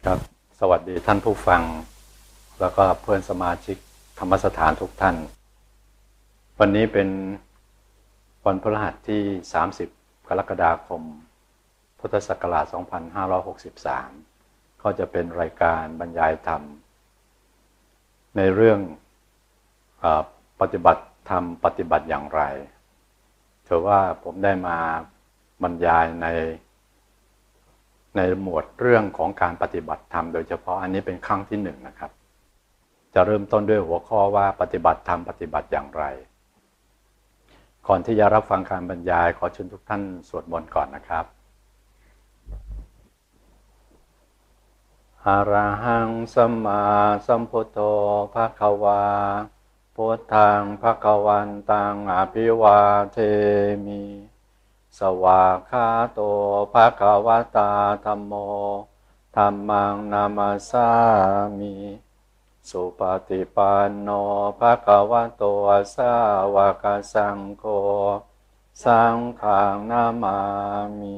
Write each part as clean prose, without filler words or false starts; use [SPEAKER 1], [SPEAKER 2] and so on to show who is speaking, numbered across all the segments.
[SPEAKER 1] ครับสวัสดีท่านผู้ฟังแล้วก็เพื่อนสมาชิกธรรมสถานทุกท่านวันนี้เป็นวันพฤหัสที่30กรกฎาคมพุทธศักราช2563ก็จะเป็นรายการบรรยายธรรมในเรื่องปฏิบัติธรรมปฏิบัติอย่างไรถือว่าผมได้มาบรรยายในหมวดเรื่องของการปฏิบัติธรรมโดยเฉพาะอันนี้เป็นครั้งที่1นะครับจะเริ่มต้นด้วยหัวข้อว่าปฏิบัติธรรมปฏิบัติอย่างไรก่อนที่จะรับฟังการบรรยายขอเชิญทุกท่านสวดมนต์ก่อนนะครับอะระหังสัมมาสัมพุทโธภควาพุทธังภควันตังอภิวาเทมิสวากขาโตภควตาธัมโมธัมมังนามัสสามิสุปฏิปันโนภควโตสาวกสังโฆสังฆังนามามิ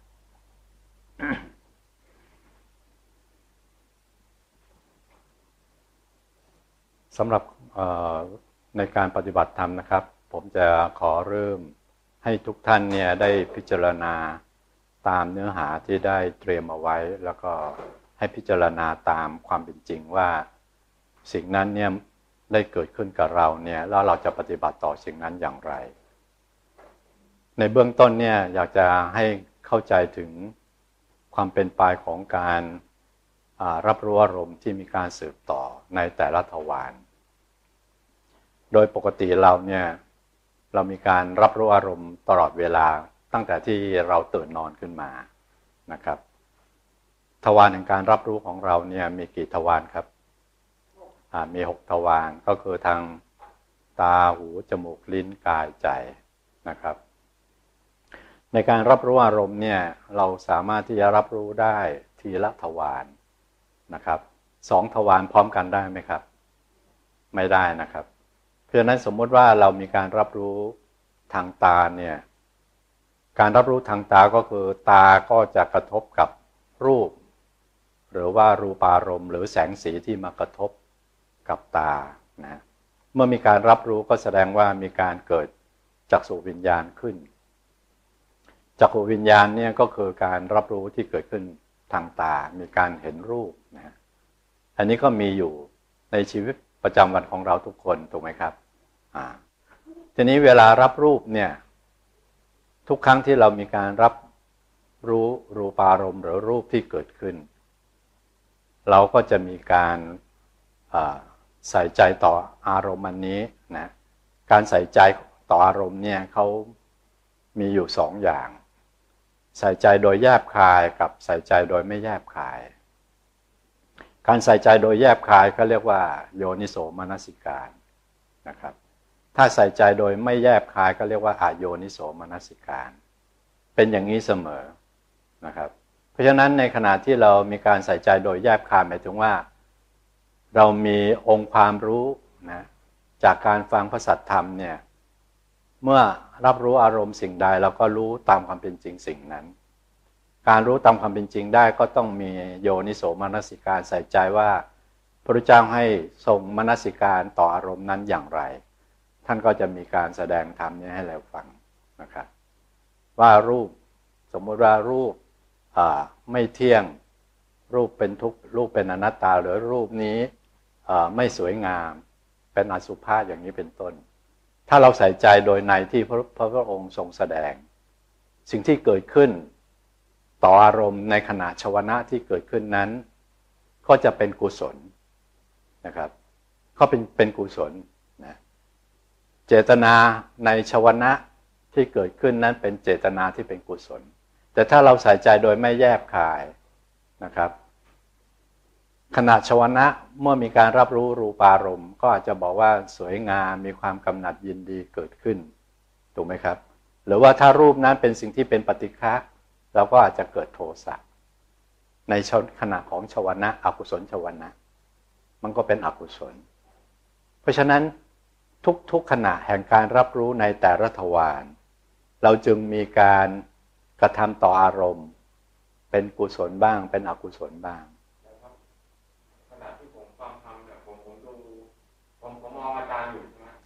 [SPEAKER 1] สำหรับในการปฏิบัติธรรมนะครับผมจะขอเริ่มให้ทุกท่านเนี่ยได้พิจารณาตามเนื้อหาที่ได้เตรียมเอาไว้แล้วก็ให้พิจารณาตามความเป็นจริงว่าสิ่งนั้นเนี่ยได้เกิดขึ้นกับเราเนี่ยแล้วเราจะปฏิบัติต่อสิ่งนั้นอย่างไรในเบื้องต้นเนี่ยอยากจะให้เข้าใจถึงความเป็นไปของการรับรู้อารมณ์ที่มีการสืบต่อในแต่ละทวารโดยปกติเราเนี่ยเรามีการรับรู้อารมณ์ตลอดเวลาตั้งแต่ที่เราตื่นนอนขึ้นมานะครับทวารแห่งการรับรู้ของเราเนี่ยมีกี่ทวารครับมี6ทวารก็คือทางตาหูจมูกลิ้นกายใจนะครับในการรับรู้อารมณ์เนี่ยเราสามารถที่จะรับรู้ได้ทีละทวารนะครับ2ทวารพร้อมกันได้ไหมครับไม่ได้นะครับเพราะฉะนั้นสมมติว่าเรามีการรับรู้ทางตาเนี่ยการรับรู้ทางตาก็คือตาก็จะกระทบกับรูปหรือว่ารูปารมณ์หรือแสงสีที่มากระทบกับตานะเมื่อมีการรับรู้ก็แสดงว่ามีการเกิดจักษุวิญญาณขึ้นจักษุวิญญาณเนี่ยก็คือการรับรู้ที่เกิดขึ้นทางตามีการเห็นรูปนะอันนี้ก็มีอยู่ในชีวิตประจำวันของเราทุกคนถูกไหมครับทีนี้เวลารับรูปเนี่ยทุกครั้งที่เรามีการรับรู้รูปารมณ์หรือรูปที่เกิดขึ้นเราก็จะมีการใส่ใจต่ออารมณ์อันนี้นะการใส่ใจต่ออารมณ์เนี่ยเขามีอยู่2อย่างใส่ใจโดยแยบคายกับใส่ใจโดยไม่แยบคายการใส่ใจโดยแยบคายก็เรียกว่าโยนิโสมนสิการนะครับถ้าใส่ใจโดยไม่แยบคายก็เรียกว่าอโยนิโสมนสิการเป็นอย่างนี้เสมอนะครับเพราะฉะนั้นในขณะที่เรามีการใส่ใจโดยแยบคายหมายถึงว่าเรามีองค์ความรู้นะจากการฟังพระสัทธรรมเนี่ยเมื่อรับรู้อารมณ์สิ่งใดเราก็รู้ตามความเป็นจริงสิ่งนั้นการรู้ตามความเป็นจริงได้ก็ต้องมีโยนิโสมนสิการใส่ใจว่าพระพุทธเจ้าให้ทรงมนสิการต่ออารมณ์นั้นอย่างไรท่านก็จะมีการแสดงธรรมนี้ให้เราฟังนะครับว่ารูปสมมติว่ารูปไม่เที่ยงรูปเป็นทุกข์รูปเป็นอนัตตาหรือรูปนี้ไม่สวยงามเป็นอสุภะอย่างนี้เป็นต้นถ้าเราใส่ใจโดยในที่พระองค์ทรงแสดงสิ่งที่เกิดขึ้นต่ออารมณ์ในขณะชวนะที่เกิดขึ้นนั้นก็จะเป็นกุศลนะครับก็เป็นกุศลนะเจตนาในชวนะที่เกิดขึ้นนั้นเป็นเจตนาที่เป็นกุศลแต่ถ้าเราใส่ใจโดยไม่แยบคายนะครับขณะชวนะเมื่อมีการรับรู้รูปารมณ์ก็อาจจะบอกว่าสวยงามมีความกำหนัดยินดีเกิดขึ้นถูกไหมครับหรือว่าถ้ารูปนั้นเป็นสิ่งที่เป็นปฏิฆะเราก็อาจจะเกิดโทสะในขณะของชวนะอกุศลชวนะมันก็เป็นอกุศลเพราะฉะนั้นทุกขณะแห่งการรับรู้ในแต่ละทวารเราจึงมีการกระทำต่ออารมณ์เป็นกุศลบ้างเป็นอกุศลบ้าง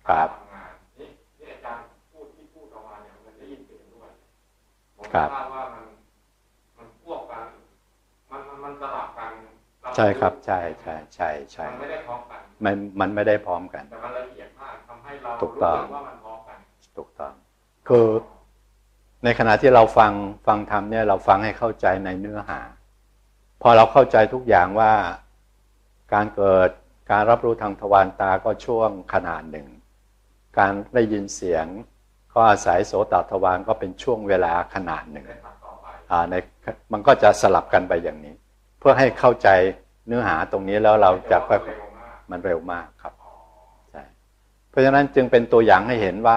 [SPEAKER 1] ครับ
[SPEAKER 2] ทำงานนี่อาจารย์พูดออกมาเนี่ยมันได้ยินเสียงด้วยผม
[SPEAKER 1] ครับ
[SPEAKER 2] ทราบว่ามันควบกันมันสลับกัน
[SPEAKER 1] ใช่ครับใช่
[SPEAKER 2] มันไม่ได้พร้อมกัน
[SPEAKER 1] มันไม่ได้พร้อมกัน
[SPEAKER 2] แต่มันละเอียดมากทำให้เรา
[SPEAKER 1] ถูกต้อง
[SPEAKER 2] ว่ามันพร้อมกัน
[SPEAKER 1] ถูกต้องคือในขณะที่เราฟังธรรมเนี่ยเราฟังให้เข้าใจในเนื้อหาพอเราเข้าใจทุกอย่างว่าการเกิดการรับรู้ทางทวารตาก็ช่วงขนาดหนึ่งการได้ยินเสียงก็อาศัยโสตทวารก็เป็นช่วงเวลาขนาดหนึ่งมันก็จะสลับกันไปอย่างนี้เพื่อให้เข้าใจเนื้อหาตรงนี้แล้วเราจะก็มันเร็วมากครับใช่เพราะฉะนั้นจึงเป็นตัวอย่างให้เห็นว่า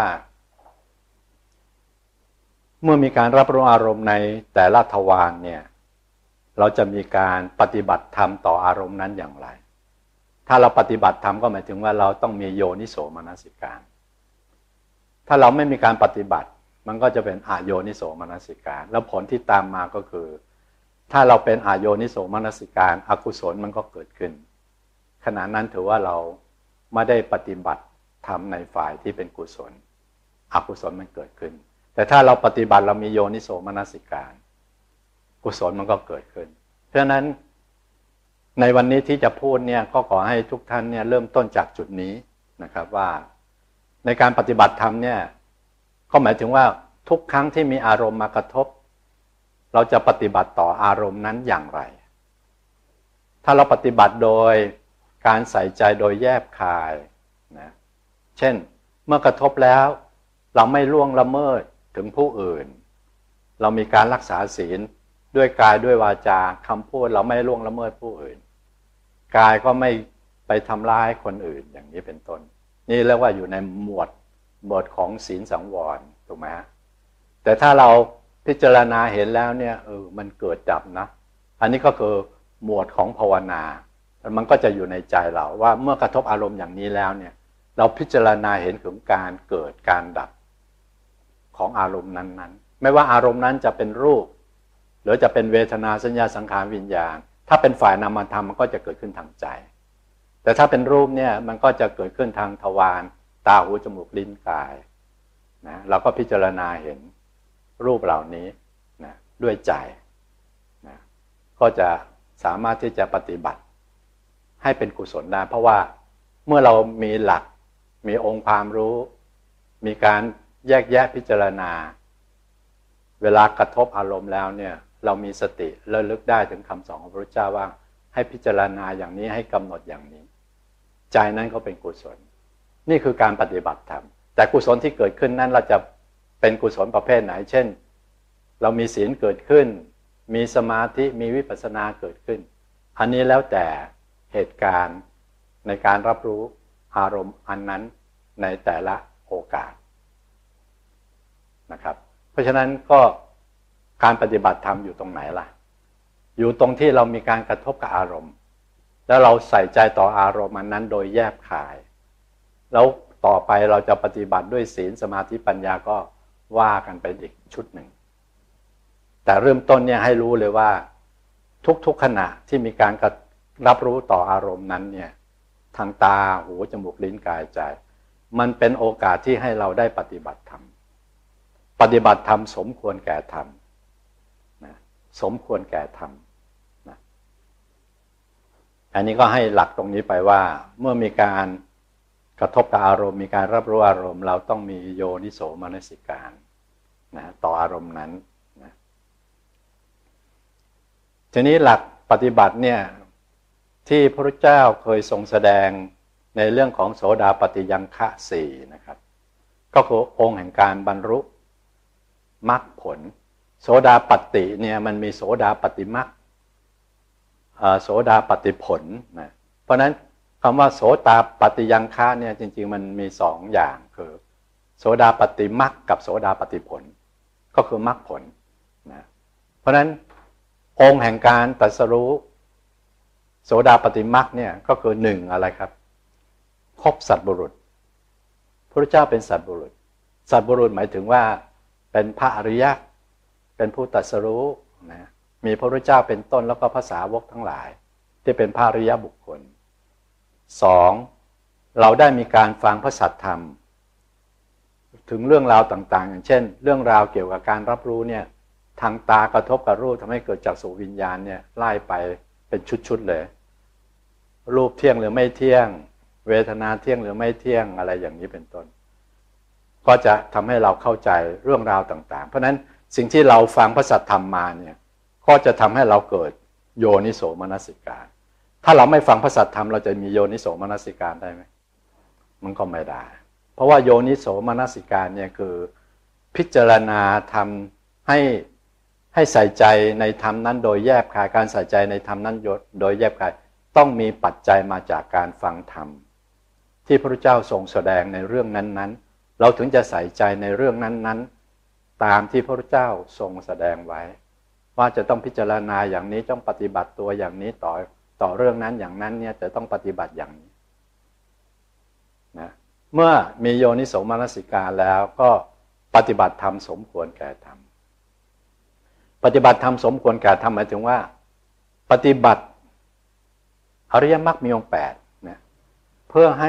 [SPEAKER 1] เมื่อมีการรับรู้อารมณ์ในแต่ละทวารเนี่ยเราจะมีการปฏิบัติธรรมต่ออารมณ์นั้นอย่างไรถ้าเราปฏิบัติธรรมก็หมายถึงว่าเราต้องมีโยนิโสมนสิการถ้าเราไม่มีการปฏิบัติมันก็จะเป็นอโยนิโสมนสิการแล้วผลที่ตามมาก็คือถ้าเราเป็นอโยนิโสมนสิการอกุศลมันก็เกิดขึ้นขณะนั้นถือว่าเราไม่ได้ปฏิบัติธรรมในฝ่ายที่เป็นกุศลอกุศลมันเกิดขึ้นแต่ถ้าเราปฏิบัติเรามีโยนิโสมนสิการกุศลมันก็เกิดขึ้นเพราะฉะนั้นในวันนี้ที่จะพูดเนี่ยก็ขอให้ทุกท่านเนี่ยเริ่มต้นจากจุดนี้นะครับว่าในการปฏิบัติธรรมเนี่ยก็หมายถึงว่าทุกครั้งที่มีอารมณ์มากระทบเราจะปฏิบัติต่ออารมณ์นั้นอย่างไรถ้าเราปฏิบัติโดยการใส่ใจโดยแยบคายนะเช่นเมื่อกระทบแล้วเราไม่ล่วงละเมิดถึงผู้อื่นเรามีการรักษาศีลด้วยกายด้วยวาจาคำพูดเราไม่ล่วงละเมิดผู้อื่นกายก็ไม่ไปทำร้ายคนอื่นอย่างนี้เป็นต้นนี่เรียกว่าอยู่ในหมวดของศีลสังวรถูกไหมฮะแต่ถ้าเราพิจารณาเห็นแล้วเนี่ยมันเกิดดับนะอันนี้ก็คือหมวดของภาวนามันก็จะอยู่ในใจเราว่าเมื่อกระทบอารมณ์อย่างนี้แล้วเนี่ยเราพิจารณาเห็นถึงการเกิดการดับของอารมณ์นั้นๆไม่ว่าอารมณ์นั้นจะเป็นรูปหรือจะเป็นเวทนาสัญญาสังขารวิญญาณถ้าเป็นฝ่ายนามธรรมมันก็จะเกิดขึ้นทางใจแต่ถ้าเป็นรูปเนี่ยมันก็จะเกิดขึ้นทางทวารตาหูจมูกลิ้นกายนะเราก็พิจารณาเห็นรูปเหล่านี้นะด้วยใจนะก็จะสามารถที่จะปฏิบัติให้เป็นกุศลได้เพราะว่าเมื่อเรามีหลักมีองค์ความรู้มีการแยกแยะพิจารณาเวลากระทบอารมณ์แล้วเนี่ยเรามีสติระลึกได้ถึงคำสอนของพระพุทธเจ้าว่าให้พิจารณาอย่างนี้ให้กำหนดอย่างนี้ใจนั้นก็เป็นกุศลนี่คือการปฏิบัติธรรมแต่กุศลที่เกิดขึ้นนั้นเราจะเป็นกุศลประเภทไหนเช่นเรามีศีลเกิดขึ้นมีสมาธิมีวิปัสสนาเกิดขึ้นอันนี้แล้วแต่เหตุการณ์ในการรับรู้อารมณ์อันนั้นในแต่ละโอกาสนะครับเพราะฉะนั้นก็การปฏิบัติธรรมอยู่ตรงไหนล่ะอยู่ตรงที่เรามีการกระทบกับอารมณ์แล้วเราใส่ใจต่ออารมณ์อันนั้นโดยแยบคายแล้วต่อไปเราจะปฏิบัติด้วยศีลสมาธิปัญญาก็ว่ากันไปอีกชุดหนึ่งแต่เริ่มต้นเนี่ยให้รู้เลยว่าทุกๆขณะที่มีการรับรู้ต่ออารมณ์นั้นเนี่ยทางตาหูจมูกลิ้นกายใจมันเป็นโอกาสที่ให้เราได้ปฏิบัติธรรมปฏิบัติธรรมสมควรแก่ธรรมนะสมควรแก่ธรรมนะอันนี้ก็ให้หลักตรงนี้ไปว่าเมื่อมีการกระทบกับอารมณ์มีการรับรู้อารมณ์เราต้องมีโยนิโสมนสิการนะต่ออารมณ์นั้นนะทีนี้หลักปฏิบัติเนี่ยที่พระพุทธเจ้าเคยทรงแสดงในเรื่องของโสดาปัตติยังคะสี่นะครับก็คือองค์แห่งการบรรลุมรรคผลโสดาปัตติเนี่ยมันมีโสดาปัตติมรรคโสดาปัตติผลนะเพราะนั้นคำว่าโสดาปัตติยังคะเนี่ยจริงๆมันมีสองอย่างคือโสดาปัตติมรรคกับโสดาปัตติผลก็คือมรรคผลนะเพราะนั้นองค์แห่งการตรัสรู้โสดาปัตติมรรคเนี่ยก็คือหนึ่งอะไรครับพบสัตบุรุษพระพุทธเจ้าเป็นสัตบุรุษสัตบุรุษหมายถึงว่าเป็นพระอริยะเป็นผู้ตรัสรู้นะมีพระพุทธเจ้าเป็นต้นแล้วก็พระสาวกทั้งหลายที่เป็นพระอริยบุคคลสองเราได้มีการฟังพระสัทธรรมถึงเรื่องราวต่างๆอย่างเช่นเรื่องราวเกี่ยวกับการรับรู้เนี่ยทางตากระทบกับรูปทำให้เกิดจักษุวิญญาณเนี่ยไล่ไปเป็นชุดๆเลยรูปเที่ยงหรือไม่เที่ยงเวทนาเที่ยงหรือไม่เที่ยงอะไรอย่างนี้เป็นต้นก็จะทำให้เราเข้าใจเรื่องราวต่างๆเพราะฉะนั้นสิ่งที่เราฟังพระสัทธรรมมาเนี่ยก็จะทำให้เราเกิดโยนิโสมนสิการถ้าเราไม่ฟังพระสัทธรรมเราจะมีโยนิโสมนสิการได้ไหมมันก็ไม่ได้เพราะว่าโยนิโสมนสิการเนี่ยคือพิจารณาทำให้ใส่ใจในธรรมนั้นโดยแยบคายการใส่ใจในธรรมนั้นโดยแยบคายต้องมีปัจจัยมาจากการฟังธรรมที่พระพุทธเจ้าทรงแสดงในเรื่องนั้นๆเราถึงจะใส่ใจในเรื่องนั้นๆตามที่พระพุทธเจ้าทรงแสดงไว้ว่าจะต้องพิจารณาอย่างนี้ต้องปฏิบัติตัวอย่างนี้ต่อเรื่องนั้นอย่างนั้นเนี่ยจะต้องปฏิบัติอย่างนี้นะเมื่อมีโยนิโสมนสิการแล้วก็ปฏิบัติธรรมสมควรแก่ธรรมปฏิบัติธรรมสมควรแก่ธรรมหมายถึงว่าปฏิบัติอริยมรรคมีองค์8นะเพื่อให้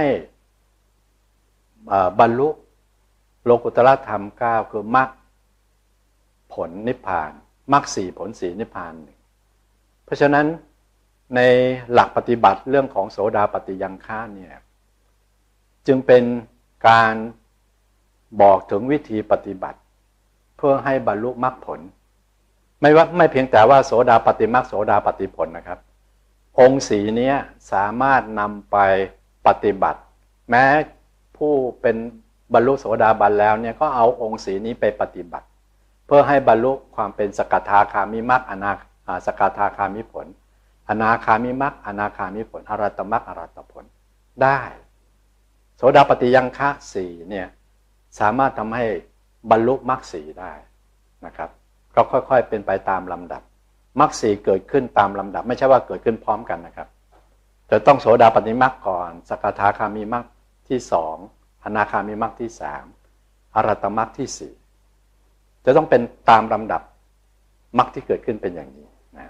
[SPEAKER 1] บรรลุโลกุตตรธรรม9คือมรรคผลนิพพานมรรค4ผล4นิพพาน1เพราะฉะนั้นในหลักปฏิบัติเรื่องของโสดาปัตติยังฆะเนี่ยจึงเป็นการบอกถึงวิธีปฏิบัติเพื่อให้บรรลุมรรคผลไม่เพียงแต่ว่าโสดาปัตติมรรคโสดาปัตติผลนะครับองค์สีนี้สามารถนำไปปฏิบัติแม้ผู้เป็นบรรลุโสดาบันแล้วเนี่ยก็เอาองค์สีนี้ไปปฏิบัติเพื่อให้บรรลุความเป็นสกทาคามิมรรคสกทาคามิผลอนาคามิมรรคอนาคามิผลอรหัตตมรรคอรหัตตผลได้โสดาปัตติยังฆะ4เนี่ยสามารถทำให้บรรลุมรรค4ได้นะครับก็ค่อยๆเป็นไปตามลำดับมรรค4เกิดขึ้นตามลำดับไม่ใช่ว่าเกิดขึ้นพร้อมกันนะครับจะต้องโสดาปัตติมรรคก่อนสกทาคามิมรรคที่2อนาคามิมรรคที่3อรหัตตมรรคที่4จะต้องเป็นตามลำดับมรรคที่เกิดขึ้นเป็นอย่างนี้นะ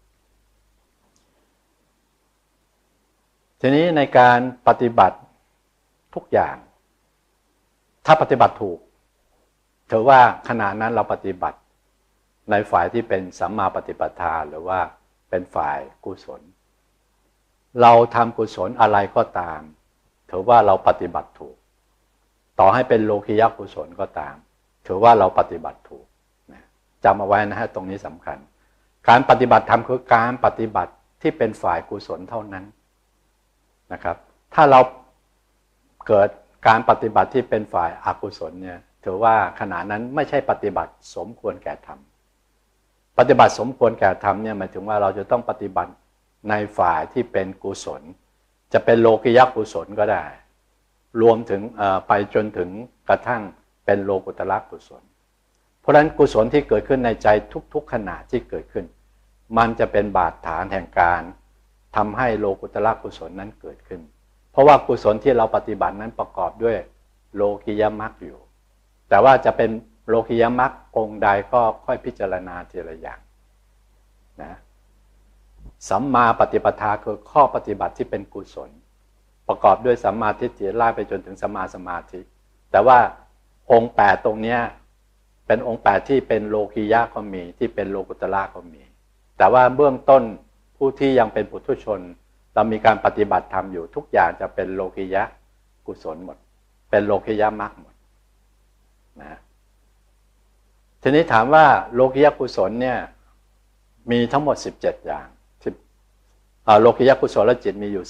[SPEAKER 1] ทีนี้ในการปฏิบัติทุกอย่างถ้าปฏิบัติถูกถือว่าขณะนั้นเราปฏิบัติในฝ่ายที่เป็นสัมมาปฏิปทาหรือว่าเป็นฝ่ายกุศลเราทำกุศลอะไรก็ตามถือว่าเราปฏิบัติถูกต่อให้เป็นโลกิยกุศลก็ตามถือว่าเราปฏิบัติถูกจำเอาไว้นะฮะตรงนี้สำคัญการปฏิบัติธรรมคือการปฏิบัติที่เป็นฝ่ายกุศลเท่านั้นนะครับถ้าเราเกิดการปฏิบัติที่เป็นฝ่ายอกุศลเนี่ยถือว่าขณะนั้นไม่ใช่ปฏิบัติสมควรแก่ธรรมปฏิบัติสมควรแก่ธรรมเนี่ยหมายถึงว่าเราจะต้องปฏิบัติในฝ่ายที่เป็นกุศลจะเป็นโลกิยกุศลก็ได้รวมถึงไปจนถึงกระทั่งเป็นโลกุตตรกุศลเพราะฉะนั้นกุศลที่เกิดขึ้นในใจทุกๆขณะที่เกิดขึ้นมันจะเป็นบาดฐานแห่งการทำให้โลกุตตรกุศลนั้นเกิดขึ้นเพราะว่ากุศลที่เราปฏิบัตินั้นประกอบด้วยโลกิยมรรคอยู่แต่ว่าจะเป็นโลกิยมรรคองค์ใดก็ค่อยพิจารณาทีละอย่างนะสัมมาปฏิปทาคือข้อปฏิบัติที่เป็นกุศลประกอบด้วยสัมมาทิฏฐิไล่ไปจนถึงสัมมาสมาธิแต่ว่าองค์8ตรงนี้เป็นองค์8ที่เป็นโลกิยะก็มีที่เป็นโลกุตตระก็มีแต่ว่าเบื้องต้นผู้ที่ยังเป็นปุถุชนเรามีการปฏิบัติธรรมอยู่ทุกอย่างจะเป็นโลกิยะกุศลหมดเป็นโลกิยมรรคหมดนะทีนี้ถามว่าโลกิยกุศลเนี่ยมีทั้งหมด17อย่างโลกิยกุศลจิตมีอยู่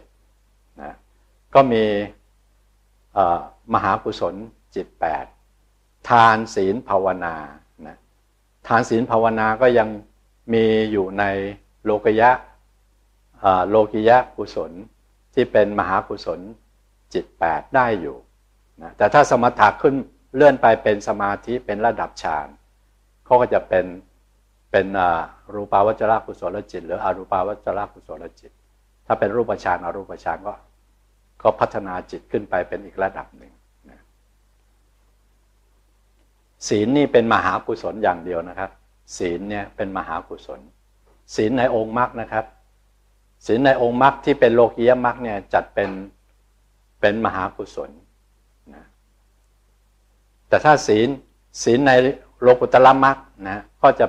[SPEAKER 1] 17นะก็มีมหากุศลจิต8ทานศีลภาวนานะทานศีลภาวนาก็ยังมีอยู่ในโลกิยกุศลที่เป็นมหากุศลจิต8ได้อยู่นะแต่ถ้าสมถะขึ้นเลื่อนไปเป็นสมาธิเป็นระดับฌานเขาก็จะเป็นรูปาวจรกุศลจิตหรืออรูปาวจรกุศลจิตถ้าเป็นรูปฌานอรูปฌานก็พัฒนาจิตขึ้นไปเป็นอีกระดับหนึ่งนะศีลนี่เป็นมหากุศลอย่างเดียวนะครับศีลเนี่ยเป็นมหากุศลศีลในองค์มรรคนะครับศีลในองค์มรรคที่เป็นโลกิยมรรคเนี่ยจัดเป็นมหากุศลนะแต่ถ้าศีลในโลกุตละมรรคนะก็จะ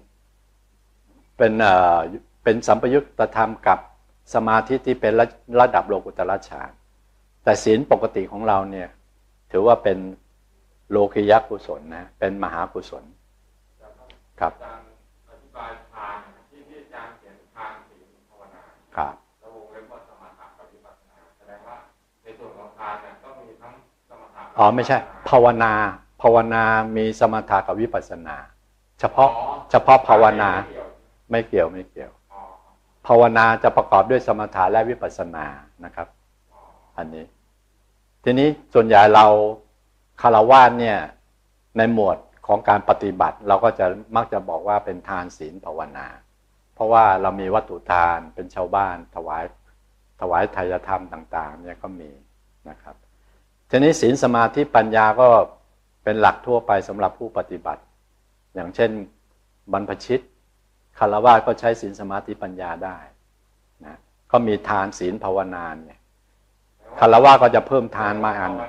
[SPEAKER 1] เป็นสัมปยุตธรรมกับสมาธิที่เป็นระดับโลกุตละฌานแต่ศีลปกติของเราเนี่ยถือว่าเป็นโลกิยกุศลนะเป็นมหากุศลครับ
[SPEAKER 2] อาจารย์อธิบายทานที่อาจารย์เขียนทานศีลภาวนา
[SPEAKER 1] ครับ
[SPEAKER 2] แล้ววงเล็บว่าสมถะกับวิปัสสนาแสดงว่าในส่วนของทานเนี่ยก็มีทั้งสมถะ
[SPEAKER 1] ไม่ใช่ภาวนามีสมถะกับวิปัสสนาเฉพาะภาวนาไม่เกี่ยวภาวนาจะประกอบด้วยสมถะและวิปัสสนานะครับอันนี้ทีนี้ส่วนใหญ่เราคฤหัสถ์เนี่ยในหมวดของการปฏิบัติเราก็จะมักจะบอกว่าเป็นทานศีลภาวนาเพราะว่าเรามีวัตถุทานเป็นชาวบ้านถวายทายธรรมต่างๆเนี่ยก็มีนะครับทีนี้ศีลสมาธิปัญญาก็เป็นหลักทั่วไปสำหรับผู้ปฏิบัติอย่างเช่นบรรพชิตคฤหัสถ์ก็ใช้ศีลสมาธิปัญญาได้นะก็มีทานศีลภาวนาเนี่ยคฤหัสถ์ก็จะเพิ่มทานมาอัน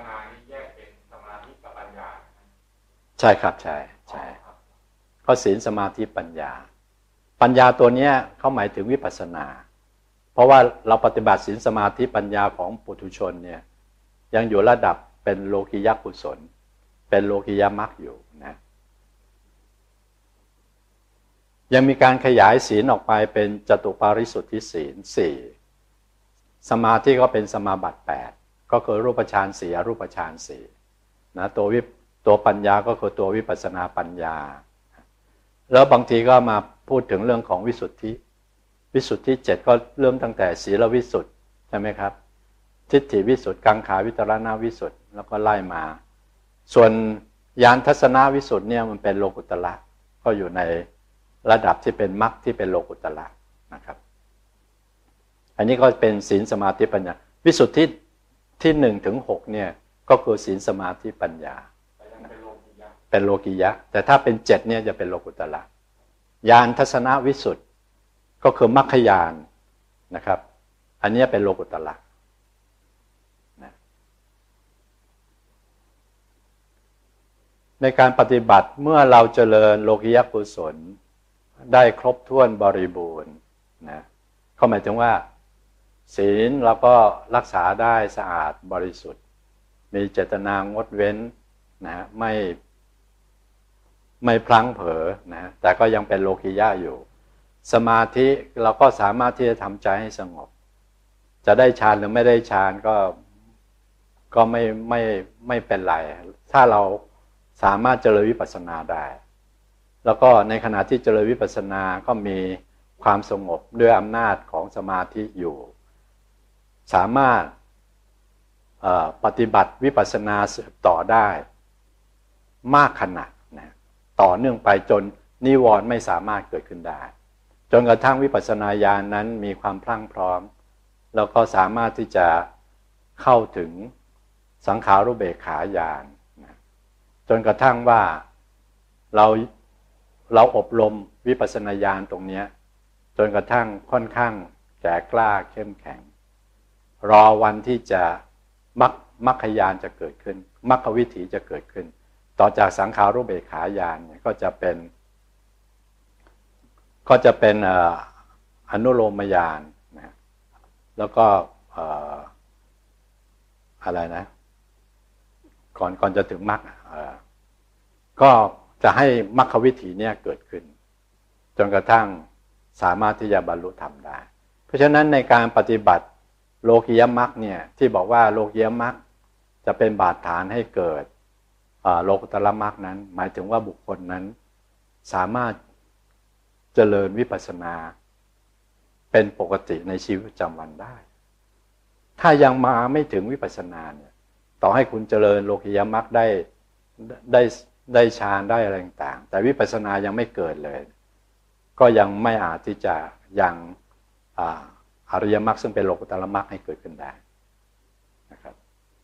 [SPEAKER 1] ใช่ครับใช่ก็ศีลสมาธิปัญญาตัวนี้เขาหมายถึงวิปัสสนาเพราะว่าเราปฏิบัติศีลสมาธิปัญญาของปุถุชนเนี่ยยังอยู่ระดับเป็นโลกิยกุศลเป็นโลกิยมรรคอยู่นะยังมีการขยายศีลออกไปเป็นจตุปาริสุทธิศีล4สมาธิก็เป็นสมาบัติ8ก็คือรูปฌาน4อรูปฌาน4นะตัวปัญญาก็คือตัววิปัสสนาปัญญาแล้วบางทีก็มาพูดถึงเรื่องของวิสุทธิ7ก็เริ่มตั้งแต่ศีลวิสุทธิใช่ไหมครับทิฏฐิวิสุทธิกังขาวิตรณวิสุทธิแล้วก็ไล่มาส่วนญาณทัศนวิสุทธิเนี่ยมันเป็นโลกุตระก็อยู่ในระดับที่เป็นมรรคที่เป็นโลกุตระนะครับอันนี้ก็เป็นศีลสมาธิปัญญาวิสุทธิที่1ถึง6เนี่ยก็คือศีลสมาธิปัญญาเป็นโลกิยะแต่ถ้าเป็น7เนี่ยจะเป็นโลกุตระญาณทัศนวิสุทธิก็คือมรรคญาณนะครับอันนี้เป็นโลกุตระในการปฏิบัติเมื่อเราเจริญโลกิยกุศลได้ครบถ้วนบริบูรณ์นะเขาหมายถึงว่าศีลเราก็รักษาได้สะอาดบริสุทธิ์มีเจตนางดเว้นนะไม่พลั้งเผลอนะแต่ก็ยังเป็นโลกิยะอยู่สมาธิเราก็สามารถที่จะทำใจให้สงบจะได้ฌานหรือไม่ได้ฌานก็ไม่เป็นไรถ้าเราสามารถเจริญวิปัสสนาได้แล้วก็ในขณะที่เจริญวิปัสสนาก็มีความสงบด้วยอำนาจของสมาธิอยู่สามารถปฏิบัติวิปัสสนาสืบต่อได้มากขนาดนะต่อเนื่องไปจนนิวรณ์ไม่สามารถเกิดขึ้นได้จนกระทั่งวิปัสสนาญาณนั้นมีความพรั่งพร้อมแล้วก็สามารถที่จะเข้าถึงสังขารุเบกขาญาณนะจนกระทั่งว่าเราอบรมวิปัสสนาญาณตรงนี้จนกระทั่งค่อนข้างแก่กล้าเข้มแข็งรอวันที่จะมรรคญาณจะเกิดขึ้นมรรควิถีจะเกิดขึ้นต่อจากสังขารุเบกขาญาณเนี่ยก็จะเป็นอนุโลมญาณนะแล้วก็อะไรนะก่อนจะถึงมรรคก็จะให้มรรควิถีเนี่ยเกิดขึ้นจนกระทั่งสามารถที่จะบรรลุธรรมได้เพราะฉะนั้นในการปฏิบัติโลกิยมรรคเนี่ยที่บอกว่าโลกิยมรรคจะเป็นบาดฐานให้เกิดโลกุตระมรรคนั้นหมายถึงว่าบุคคลนั้นสามารถเจริญวิปัสสนาเป็นปกติในชีวิตประจำวันได้ถ้ายังมาไม่ถึงวิปัสสนาเนี่ยต่อให้คุณเจริญโลกิยมรรคได้ฌานได้อะไรต่างๆแต่วิปัสสนายังไม่เกิดเลยก็ยังไม่อาจที่จะยังอริยมรรคซึ่งเป็นโลกุตระมรรคให้เกิดขึ้นได้นะครับ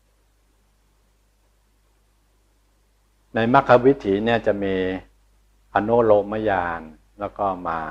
[SPEAKER 1] ในมรรควิถีเนี่ยจะมีอนุโลมญาณแล้วก็มา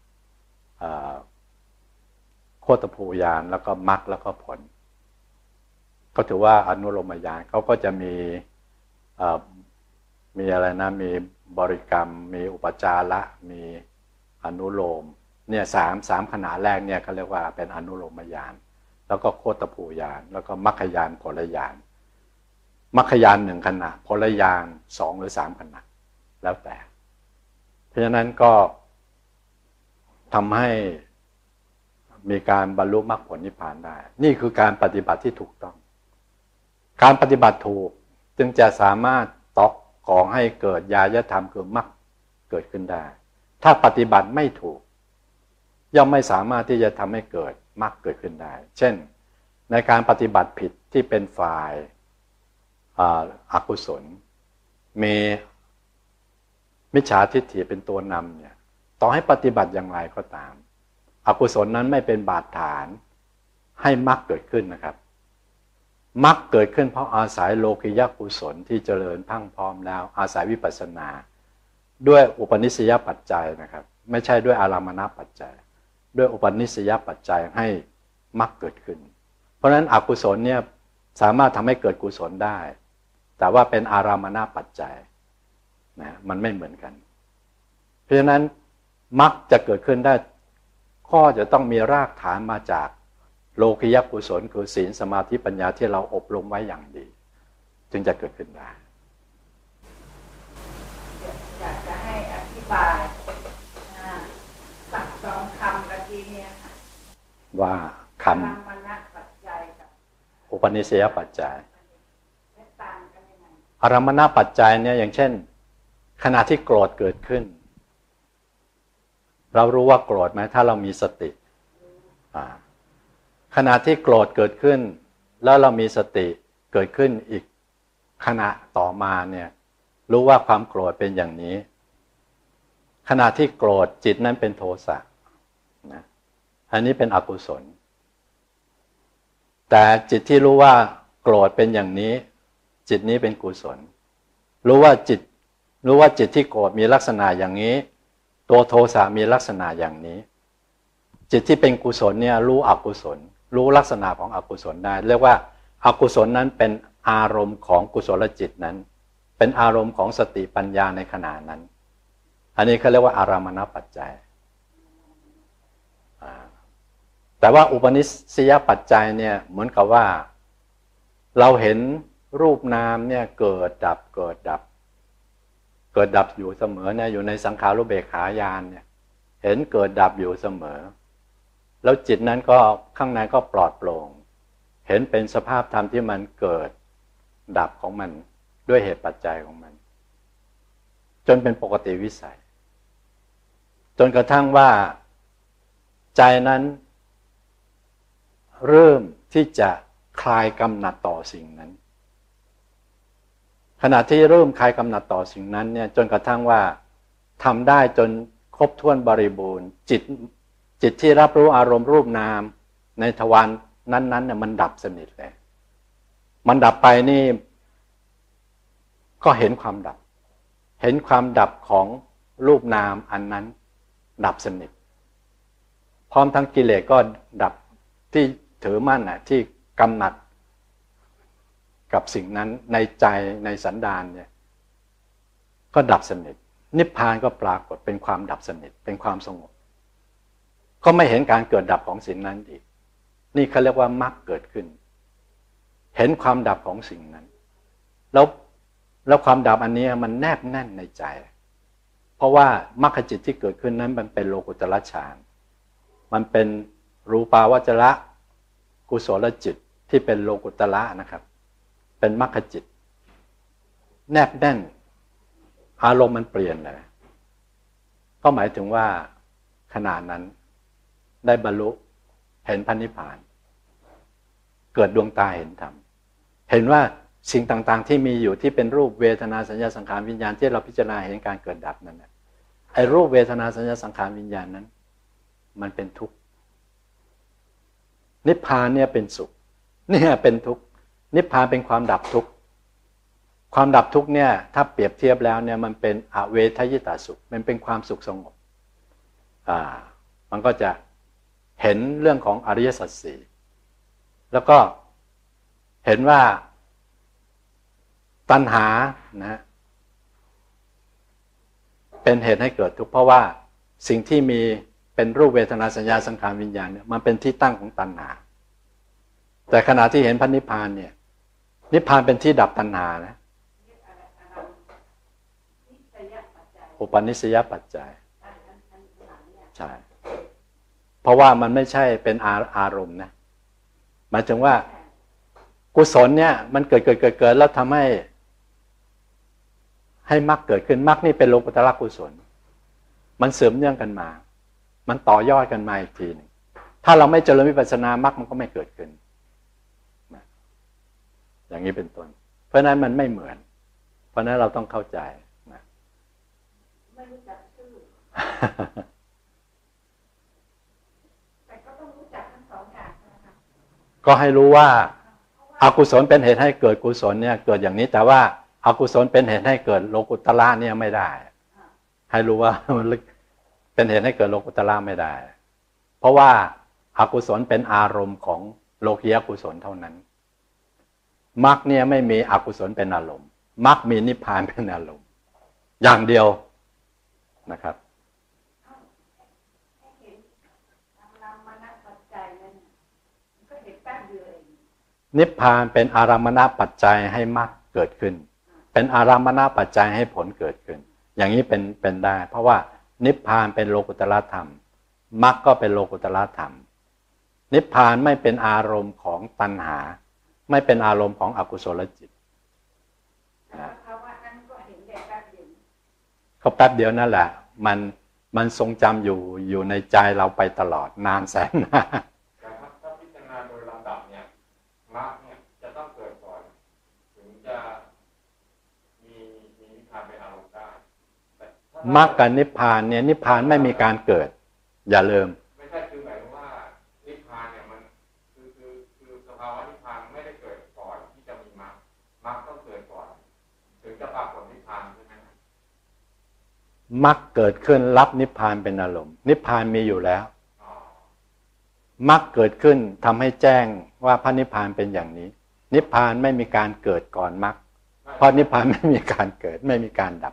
[SPEAKER 1] โคตภูญาณแล้วก็มรรคแล้วก็ผลก็ถือว่าอนุโลมญาณเขาก็จะมีมีอะไรนะมีบริกรรมมีอุปจาระมีอนุโลมเนี่ยสามขณะแรกเนี่ยเขาเรียกว่าเป็นอนุโลมญาณแล้วก็โคตภูญาณแล้วก็มรรคญาณผลญาณมรรคญาณ1ขณะผลญาณ2หรือ3ขณะแล้วแต่เพราะฉะนั้นก็ทำให้มีการบรรลุมรรคผลนิพพานได้นี่คือการปฏิบัติที่ถูกต้องการปฏิบัติถูกจึงจะสามารถตอกก่อให้เกิดญาณธรรมคือมรรคเกิดขึ้นได้ถ้าปฏิบัติไม่ถูกย่อมไม่สามารถที่จะทำให้เกิดมรรคเกิดขึ้นได้เช่นในการปฏิบัติผิดที่เป็นฝ่ายอกุศลมีมิจฉาทิฏฐิเป็นตัวนำเนี่ยต่อให้ปฏิบัติอย่างไรก็ตามอกุศลนั้นไม่เป็นบาดฐานให้มรรคเกิดขึ้นนะครับมรรคเกิดขึ้นเพราะอาศัยโลกิยกุศลที่เจริญพังพร้อมแล้วอาศัยวิปัสสนาด้วยอุปนิสัยปัจจัยนะครับไม่ใช่ด้วยอารามณปัจจัยด้วยอุปนิสัยปัจจัยให้มรรคเกิดขึ้นเพราะฉะนั้นอกุศลเนี่ยสามารถทำให้เกิดกุศลได้แต่ว่าเป็นอารามณปัจจัยนะมันไม่เหมือนกันเพราะฉะนั้นมรรคจะเกิดขึ้นได้ข้อจะต้องมีรากฐานมาจากโลกิยกุศลคือศีลสมาธิปัญญาที่เราอบรมไว้อย่างดีจึงจะเกิดขึ้นได้
[SPEAKER 3] อยากจะให้อธิบายสักสองคำเมื่อกี้เนี่ยค่ะ
[SPEAKER 1] ว่าคำอุปนิสัยปัจจัยอารมณปัจจัยเนี่ยอย่างเช่นขณะที่โกรธเกิดขึ้นเรารู้ว่าโกรธไหมถ้าเรามีสติขณะที่โกรธเกิดขึ้นแล้วเรามีสติเกิดขึ้นอีกขณะต่อมาเนี่ยรู้ว่าความโกรธเป็นอย่างนี้ขณะที่โกรธจิตนั้นเป็นโทสะนะอันนี้เป็นอกุศลแต่จิตที่รู้ว่าโกรธเป็นอย่างนี้จิตนี้เป็นกุศลรู้ว่าจิตที่โกรธมีลักษณะอย่างนี้ตัวโทสะมีลักษณะอย่างนี้จิตที่เป็นกุศลเนี่ยรู้อกุศลรู้ลักษณะของอกุศลได้เรียกว่าอกุศลนั้นเป็นอารมณ์ของกุศลจิตนั้นเป็นอารมณ์ของสติปัญญาในขณะนั้นอันนี้เขาเรียกว่าอารามณปัจจัยแต่ว่าอุปนิสัยปัจจัยเนี่ยเหมือนกับว่าเราเห็นรูปนามเนี่ยเกิดดับอยู่เสมอเนี่ยอยู่ในสังขารุเบกขาญาณเนี่ยเห็นเกิดดับอยู่เสมอแล้วจิตนั้นก็ข้างในก็ปลอดโปร่งเห็นเป็นสภาพธรรมที่มันเกิดดับของมันด้วยเหตุปัจจัยของมันจนเป็นปกติวิสัยจนกระทั่งว่าใจนั้นเริ่มที่จะคลายกำหนัดต่อสิ่งนั้นขณะที่เริ่มคลายกำหนัดต่อสิ่งนั้นเนี่ยจนกระทั่งว่าทำได้จนครบถ้วนบริบูรณ์จิตที่รับรู้อารมณ์รูปนามในทวารนั้นเนี่ยมันดับสนิทเลยมันดับไปนี่ก็เห็นความดับของรูปนามอันนั้นดับสนิทพร้อมทั้งกิเลสก็ดับที่ถือมั่นที่กำหนัดกับสิ่งนั้นในใจในสันดานเนี่ยก็ดับสนิทนิพพานก็ปรากฏเป็นความดับสนิทเป็นความสงบก็ไม่เห็นการเกิดดับของสิ่งนั้นอีกนี่เขาเรียกว่ามรรคเกิดขึ้นเห็นความดับของสิ่งนั้นแล้วความดับอันนี้มันแนบแน่นในใจเพราะว่ามรรคจิตที่เกิดขึ้นนั้นมันเป็นโลกุตตรฌานมันเป็นรูปาวจระกุศลจิตที่เป็นโลกุตตระนะครับเป็นมรรคจิตแนบแน่นอารมณ์มันเปลี่ยนเลยก็หมายถึงว่าขณะนั้นได้บรรลุเห็นพระนิพพานเกิดดวงตาเห็นธรรมเห็นว่าสิ่งต่างๆที่มีอยู่ที่เป็นรูปเวทนาสัญญาสังขารวิญญาณที่เราพิจารณาเห็นการเกิดดับนั้นไอ้รูปเวทนาสัญญาสังขารวิญญาณนั้นมันเป็นทุกข์นิพพานเนี่ยเป็นสุขเนี่ยเป็นทุกข์นิพพานเป็นความดับทุกข์ความดับทุกข์เนี่ยถ้าเปรียบเทียบแล้วเนี่ยมันเป็นอเวทยิตาสุขมันเป็นความสุขสงบมันก็จะเห็นเรื่องของอริยสัจสี่แล้วก็เห็นว่าตัณหานะเป็นเหตุให้เกิดทุกข์เพราะว่าสิ่งที่มีเป็นรูปเวทนาสัญญาสังขารวิญญาณเนี่ยมันเป็นที่ตั้งของตัณหาแต่ขณะที่เห็นพระนิพพานเนี่ยนิพพานเป็นที่ดับตัณหานะอุปนิสัยปัจจัยใช่เพราะว่ามันไม่ใช่เป็นอารมณ์นะหมายถึงว่ากุศลเนี่ยมันเกิดแล้วทำให้มรรคเกิดขึ้นมรรคนี่เป็นโลกุตระกุศลมันเสริมเนื่องกันมามันต่อยอดกันมาอีกทีนึงถ้าเราไม่เจริญวิปัสสนามรรคมันก็ไม่เกิดขึ้นอย่างนี้เป็นต้นเพราะนั้นมันไม่เหมือนเพราะนั้นเราต้องเข้าใจนะ
[SPEAKER 3] ไม่รู้จักชื่อแต่ก็ต้องรู้จักทั้งสองอย่างนะคะ
[SPEAKER 1] ก็ให้รู้ว่าอกุศลเป็นเหตุให้เกิดกุศลเนี่ยเกิดอย่างนี้แต่ว่าอกุศลเป็นเหตุให้เกิดโลกุตระเนี่ยไม่ได้ให้รู้ว่ามันเป็นเหตุให้เกิดโลกุตระไม่ได้เพราะว่าอกุศลเป็นอารมณ์ของโลกียกุศลเท่านั้นมรรคเนี่ยไม่มีอกุศลเป็นอารมณ์มรรคมีนิพพานเป็นอารมณ์อย่างเดียวนะครับนิพพานเป็นอารามณปัจจัยให้มรรคเกิดขึ้นเป็นอารามณปัจจัยให้ผลเกิดขึ้นอย่างนี้เป็นได้เพราะว่านิพพานเป็นโลกุตระธรรมมรรคก็เป็นโลกุตระธรรมนิพพานไม่เป็นอารมณ์ของตัณหาไม่เป็นอารมณ์ของอกุศลจิตก็แป๊บเดียวนั่นแหละมันทรงจำอยู่ในใจเราไปตลอดนานแสนนาน
[SPEAKER 2] แต่ถ้าพิจารณาโดยลำดับเนี่ยมรรคเนี่ยจะต้องเกิดก่อนถึงจะมีนิพพานเป็นอารมณ์ได้
[SPEAKER 1] มรรคกับนิพพานเนี่ยนิพพานไม่มีการเกิดอย่าลืม
[SPEAKER 2] ไม่ใช่คือหมายถึงว่านิพพานเนี่ยมันคือสภาวะนิพพานไม่ได้เกิดก่อนที่จะมีมรรคต้องเกิดก่อนถึงจะปรากฏนิพพานใช่ไหม
[SPEAKER 1] มรรคเกิดขึ้นรับนิพพานเป็นอารมณ์นิพพานมีอยู่แล้วมรรคเกิดขึ้นทำให้แจ้งว่าพระนิพพานเป็นอย่างนี้นิพพานไม่มีการเกิดก่อนมรรคเพราะนิพพานไม่มีการเกิดไม่มีการดับ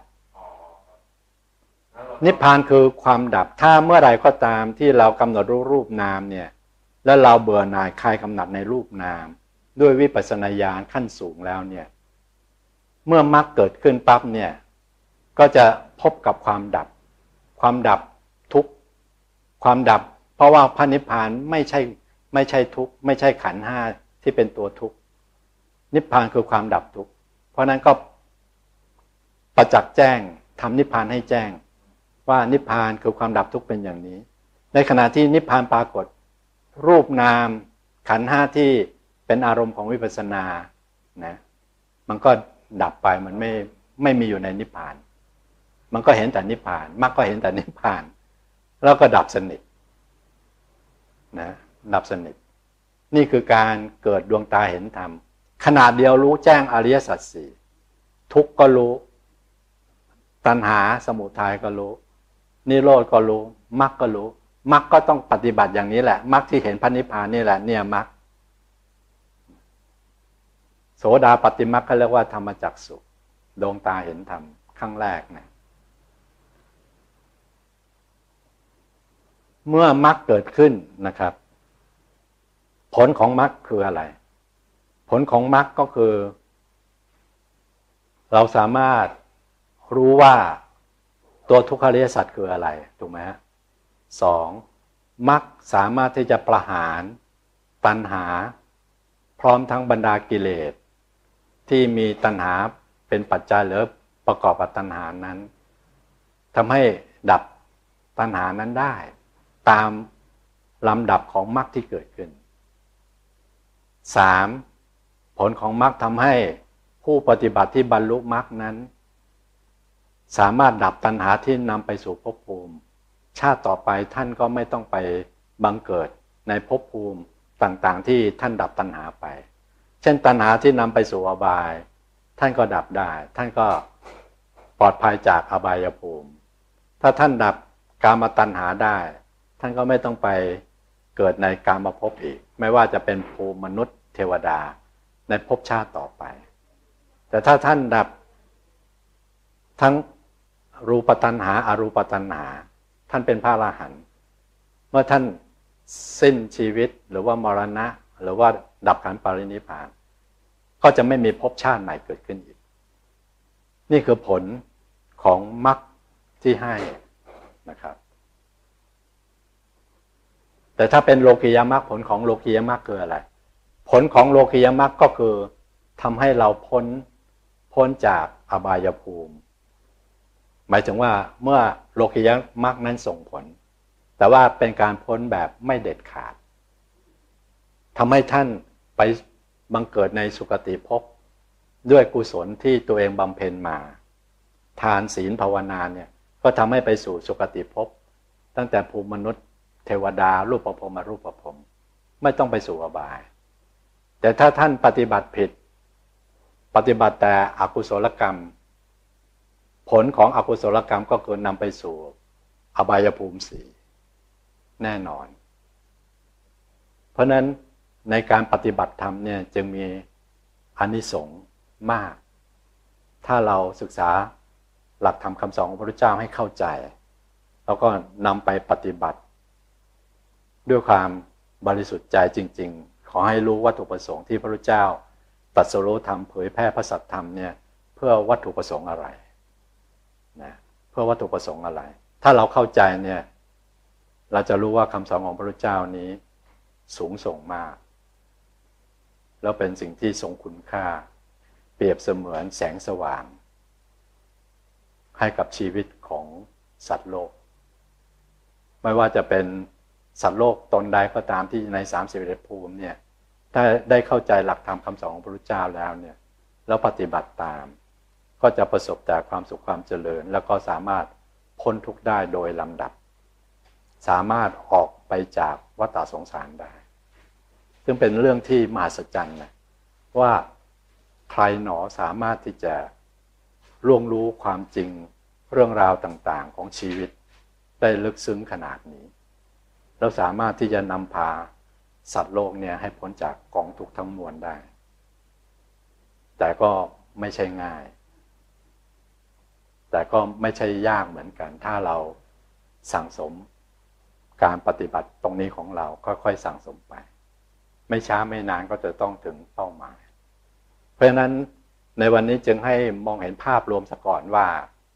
[SPEAKER 1] นิพพานคือความดับถ้าเมื่อใดก็ตามที่เรากำหนดรูปนามเนี่ยแล้วเราเบื่อหน่ายคลายกำหนัดในรูปนามด้วยวิปัสสนาญาณขั้นสูงแล้วเนี่ยเมื่อมรรคเกิดขึ้นปั๊บเนี่ยก็จะพบกับความดับทุกข์ความดับเพราะว่าพระนิพพานไม่ใช่ทุกข์ไม่ใช่ขันธ์ห้าที่เป็นตัวทุกข์นิพพานคือความดับทุกข์เพราะนั้นก็ประจักษ์แจ้งทำนิพพานให้แจ้งว่านิพพานคือความดับทุกข์เป็นอย่างนี้ในขณะที่นิพพานปรากฏรูปนามขันธ์ห้าที่เป็นอารมณ์ของวิปัสสนานะมันก็ดับไปมันไม่มีอยู่ในนิพพานมันก็เห็นแต่นิพพานมรรคก็เห็นแต่นิพพานแล้วก็ดับสนิทนะดับสนิทนี่คือการเกิดดวงตาเห็นธรรมขณะเดียวรู้แจ้งอริยสัจสี่ทุกข์ก็รู้ตัณหาสมุทัยก็รู้นิโรธก็รู้มรรคก็รู้มรรคก็ต้องปฏิบัติอย่างนี้แหละมรรคที่เห็นพระนิพพานนี่แหละเนี่ยมรรคโสดาปัตติมรรคเขาเรียกว่าธรรมจักษุดวงตาเห็นธรรมครั้งแรกนะเมื่อมรรคเกิดขึ้นนะครับผลของมรรคคืออะไรผลของมรรคก็คือเราสามารถรู้ว่าตัวทุกขอริยสัจคืออะไรถูกไหมฮะสองมรรคสามารถที่จะประหารตัณหาพร้อมทั้งบรรดากิเลสที่มีตัณหาเป็นปัจจัยหรือประกอบกับตัณหานั้นทำให้ดับตัณหานั้นได้ตามลำดับของมรรคที่เกิดขึ้น 3. ผลของมรรคทำให้ผู้ปฏิบัติที่บรรลุมรรคนั้นสามารถดับตัณหาที่นำไปสู่ภพภูมิชาติต่อไปท่านก็ไม่ต้องไปบังเกิดในภพภูมิต่างๆที่ท่านดับตัณหาไปเช่นตัณหาที่นำไปสู่อบายท่านก็ดับได้ท่านก็ปลอดภัยจากอบายภูมิถ้าท่านดับกามตัณหาได้ท่านก็ไม่ต้องไปเกิดในกามภพอีกไม่ว่าจะเป็นภูมิมนุษย์เทวดาในภพชาติต่อไปแต่ถ้าท่านดับทั้งรูปตัณหาอรูปตัณหาท่านเป็นพระอรหันต์เมื่อท่านสิ้นชีวิตหรือว่ามรณะหรือว่าดับขันธ์ปรินิพพานก็จะไม่มีภพชาติใหม่เกิดขึ้นอีกนี่คือผลของมรรคที่ให้นะครับแต่ถ้าเป็นโลกียมรรคผลของโลกียมรรคคืออะไรผลของโลกียมรรคก็คือทำให้เราพ้นจากอบายภูมิหมายถึงว่าเมื่อโลกียมรรคนั้นส่งผลแต่ว่าเป็นการพ้นแบบไม่เด็ดขาดทำให้ท่านไปบังเกิดในสุคติภพด้วยกุศลที่ตัวเองบำเพ็ญมาทานศีลภาวนาเนี่ยก็ทำให้ไปสู่สุคติภพตั้งแต่ภูมิมนุษย์เทวดารูปภพอรูปภพไม่ต้องไปสู่อบายแต่ถ้าท่านปฏิบัติผิดปฏิบัติแต่อกุศลกรรมผลของอกุศลกรรมก็คือนำไปสู่อบายภูมิสี่แน่นอนเพราะนั้นในการปฏิบัติธรรมเนี่ยจึงมีอานิสงส์มากถ้าเราศึกษาหลักธรรมคำสอนของพระพุทธเจ้าให้เข้าใจแล้วก็นำไปปฏิบัติด้วยความบริสุทธิ์ใจจริงๆขอให้รู้วัตถุประสงค์ที่พระพุทธเจ้าตรัสรู้ธรรมเผยแพร่พระสัทธรรมเนี่ยเพื่อวัตถุประสงค์อะไรนะเพื่อวัตถุประสงค์อะไรถ้าเราเข้าใจเนี่ยเราจะรู้ว่าคำสอนของพระพุทธเจ้านี้สูงส่งมากแล้วเป็นสิ่งที่ทรงคุณค่าเปรียบเสมือนแสงสว่างให้กับชีวิตของสัตว์โลกไม่ว่าจะเป็นสัตว์โลกตนใดก็ตามที่ใน31ภูมิเนี่ยถ้าได้เข้าใจหลักธรรมคำสอนของพระพุทธเจ้าแล้วเนี่ยแล้วปฏิบัติตามก็จะประสบแต่ความสุขความเจริญแล้วก็สามารถพ้นทุกข์ได้โดยลำดับสามารถออกไปจากวัฏสงสารได้ซึ่งเป็นเรื่องที่มหัศจรรย์นะว่าใครหนอสามารถที่จะล่วงรู้ความจริงเรื่องราวต่างๆของชีวิตได้ลึกซึ้งขนาดนี้แล้วสามารถที่จะนำพาสัตว์โลกเนี่ยให้พ้นจากกองทุกข์ทั้งมวลได้แต่ก็ไม่ใช่ง่ายแต่ก็ไม่ใช่ยากเหมือนกันถ้าเราสั่งสมการปฏิบัติตรงนี้ของเราค่อยๆสั่งสมไปไม่ช้าไม่นานก็จะต้องถึงเป้าหมายเพราะฉะนั้นในวันนี้จึงให้มองเห็นภาพรวมซะก่อนว่า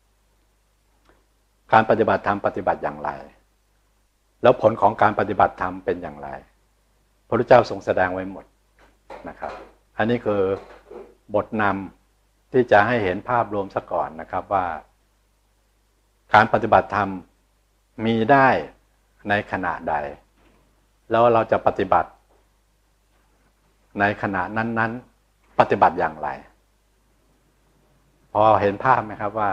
[SPEAKER 1] การปฏิบัติธรรมปฏิบัติอย่างไรแล้วผลของการปฏิบัติธรรมเป็นอย่างไรพระพุทธเจ้าทรงแสดงไว้หมดนะครับอันนี้คือบทนำที่จะให้เห็นภาพรวมซะก่อนนะครับว่าการปฏิบัติธรรมมีได้ในขณะใดแล้วเราจะปฏิบัติในขณะนั้นๆปฏิบัติอย่างไรพอเห็นภาพไหมครับว่า